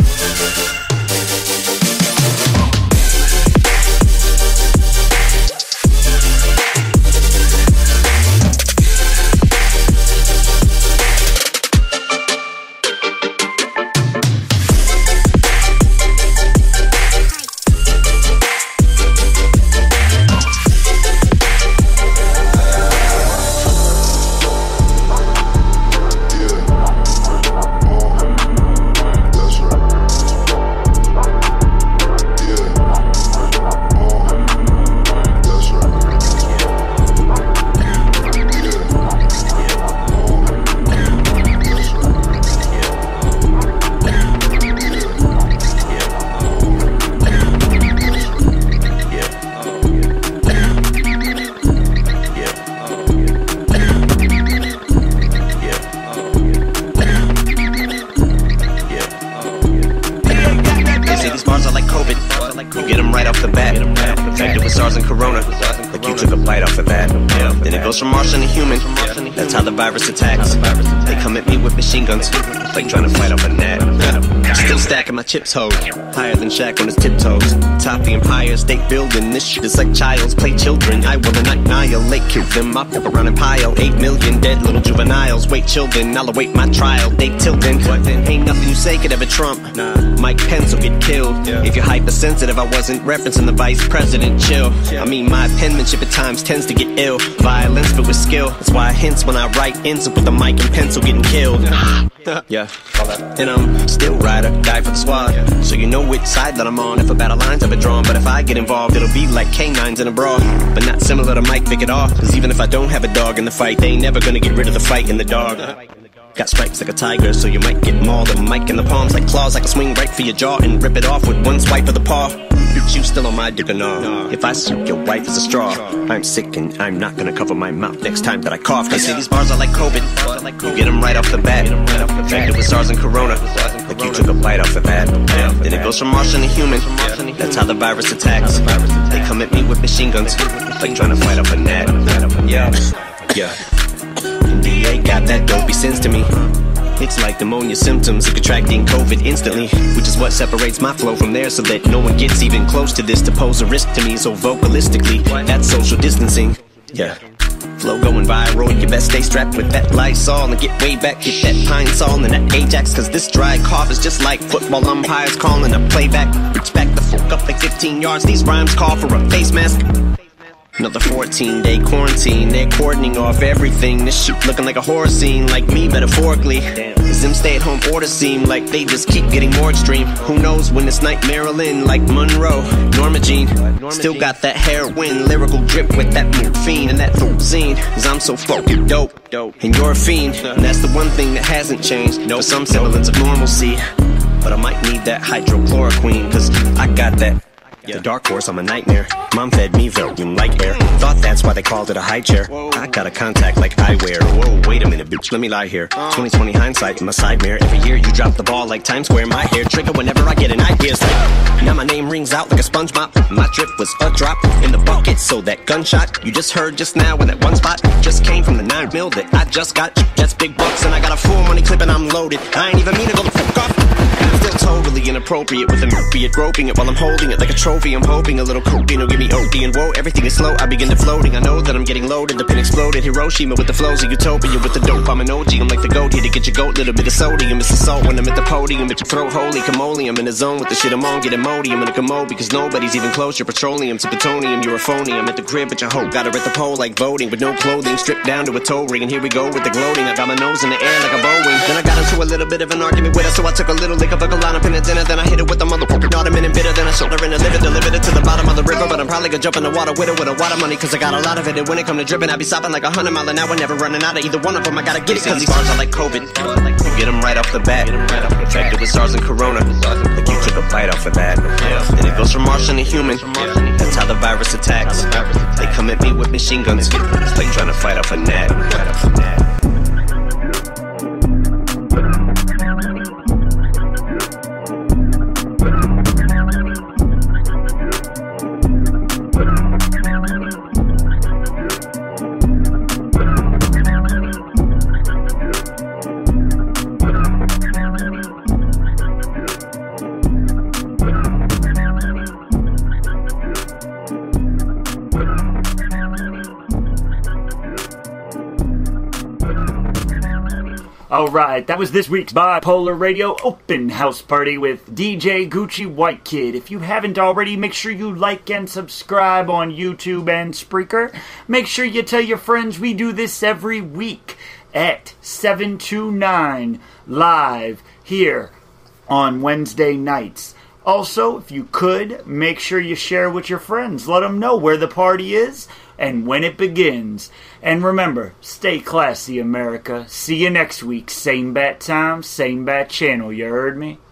From Martian to human, that's how the virus attacks. They come at me with machine guns, like trying to fight off a net. Still stacking my chips, ho, higher than Shaq on his tiptoes. Top the Empire State Building, this shit is like child's play children. I will annihilate, kill them up around and pile. Eight million dead little juveniles, wait children, I'll await my trial. They tilting, ain't nothing you say could ever trump. Mike Pence will get killed. If you're hypersensitive, I wasn't referencing the vice president, chill. I mean, my penmanship at times tends to get ill. Violence but with skill, that's why I hints when I write ends up with the mic and pencil getting killed. Yeah, and I'm still ride or die for the squad. So you know which side that I'm on if a battle line's ever drawn. But if I get involved, it'll be like canines in a brawl. But not similar to Mike Vick at all. Cause even if I don't have a dog in the fight, they ain't never gonna get rid of the fight in the dog. Got stripes like a tiger, so you might get mauled. A mic in the palms like claws, I can swing right for your jaw and rip it off with one swipe of the paw. Bitch, you still on my dick or no? If I suit your wife as a straw, I'm sick and I'm not gonna cover my mouth next time that I cough. They say these bars are like COVID, you get them right off the bat. Infected with SARS and Corona, like you took a bite off of that. Then it goes from Martian to human, that's how the virus attacks. They come at me with machine guns, like trying to fight off a net. Yeah, yeah. D A got that dopey sense to me. It's like pneumonia symptoms of contracting COVID instantly, which is what separates my flow from theirs, so that no one gets even close to this to pose a risk to me. So vocalistically, that's social distancing. Yeah. Flow going viral, you best stay strapped with that Lysol and get way back, get that Pine Sol and that Ajax, cause this dry cough is just like football umpires calling a playback. Reach back the fuck up like fifteen yards, these rhymes call for a face mask. Another fourteen day quarantine. They're cordoning off everything. This shit looking like a horror scene. Like me, metaphorically. Cause them stay at home orders seem like they just keep getting more extreme. Who knows when it's night Maryland, like Monroe, Norma Jean. Still got that heroin, lyrical drip with that morphine and that thozine. Cause I'm so fucking dope. And you're a fiend. And that's the one thing that hasn't changed. For some semblance of normalcy. But I might need that hydrochloroquine. Cause I got that. The dark horse, I'm a nightmare. Mom fed me Valium like air. Thought that's why they called it a high chair. I got a contact like eyewear. Whoa, wait a minute, bitch, let me lie here. twenty twenty hindsight in my side mirror. Every year you drop the ball like Times Square. My hair trigger whenever I get an idea. It's like, now my name rings out like a sponge mop. My drip was a drop in the bucket. So that gunshot you just heard just now in that one spot just came from the nine mil that I just got. That's big bucks and I got a full money clip and I'm loaded. I ain't even mean to go the fuck off. I'm still totally inappropriate with an opiate, groping it while I'm holding it like a trophy. I'm hoping a little cocaine will give me O D. And whoa, everything is slow, I begin to floating. I know that I'm getting loaded, the pin exploded. Hiroshima with the flows of utopia. With the dope, I'm an O G. I'm like the goat here to get your goat. Little bit of sodium, it's the salt when I'm at the podium. At your throat, holy camole. I'm in the zone with the shit I'm on. Get Imodium in a commode because nobody's even close. You're petroleum to plutonium, you're a phony. I'm at the crib at your hoe. Got her at the pole like voting with no clothing. Stripped down to a toe ring. And here we go with the gloating. I got my nose in the air like a Boeing. Then I got into a little bit of an argument with her. So I took a little lick of a line up in a dinner. Then I hit it with the motherfucker ottoman and bitter. Then I showed her in a liver, delivered it to the bottom of the river. But I'm probably gonna jump in the water with it with a lot of money. Cause I got a lot of it. And when it come to dripping, I be stopping like a hundred mile an hour. Never running out of either one of them. I gotta get it. Cause these bars are like COVID. You get them right off the bat. Infected with SARS and Corona. Like you took a bite off of that. And it goes from Martian to human. That's how the virus attacks. They come at me with machine guns. It's like trying to fight off a gnat. Alright, that was this week's Bipolar Radio Open House Party with D J Gucci White Kid. If you haven't already, make sure you like and subscribe on YouTube and Spreaker. Make sure you tell your friends we do this every week at seven to nine live here on Wednesday nights. Also, if you could, make sure you share with your friends. Let them know where the party is and when it begins. And remember, stay classy, America. See you next week. Same bat time, same bat channel. You heard me?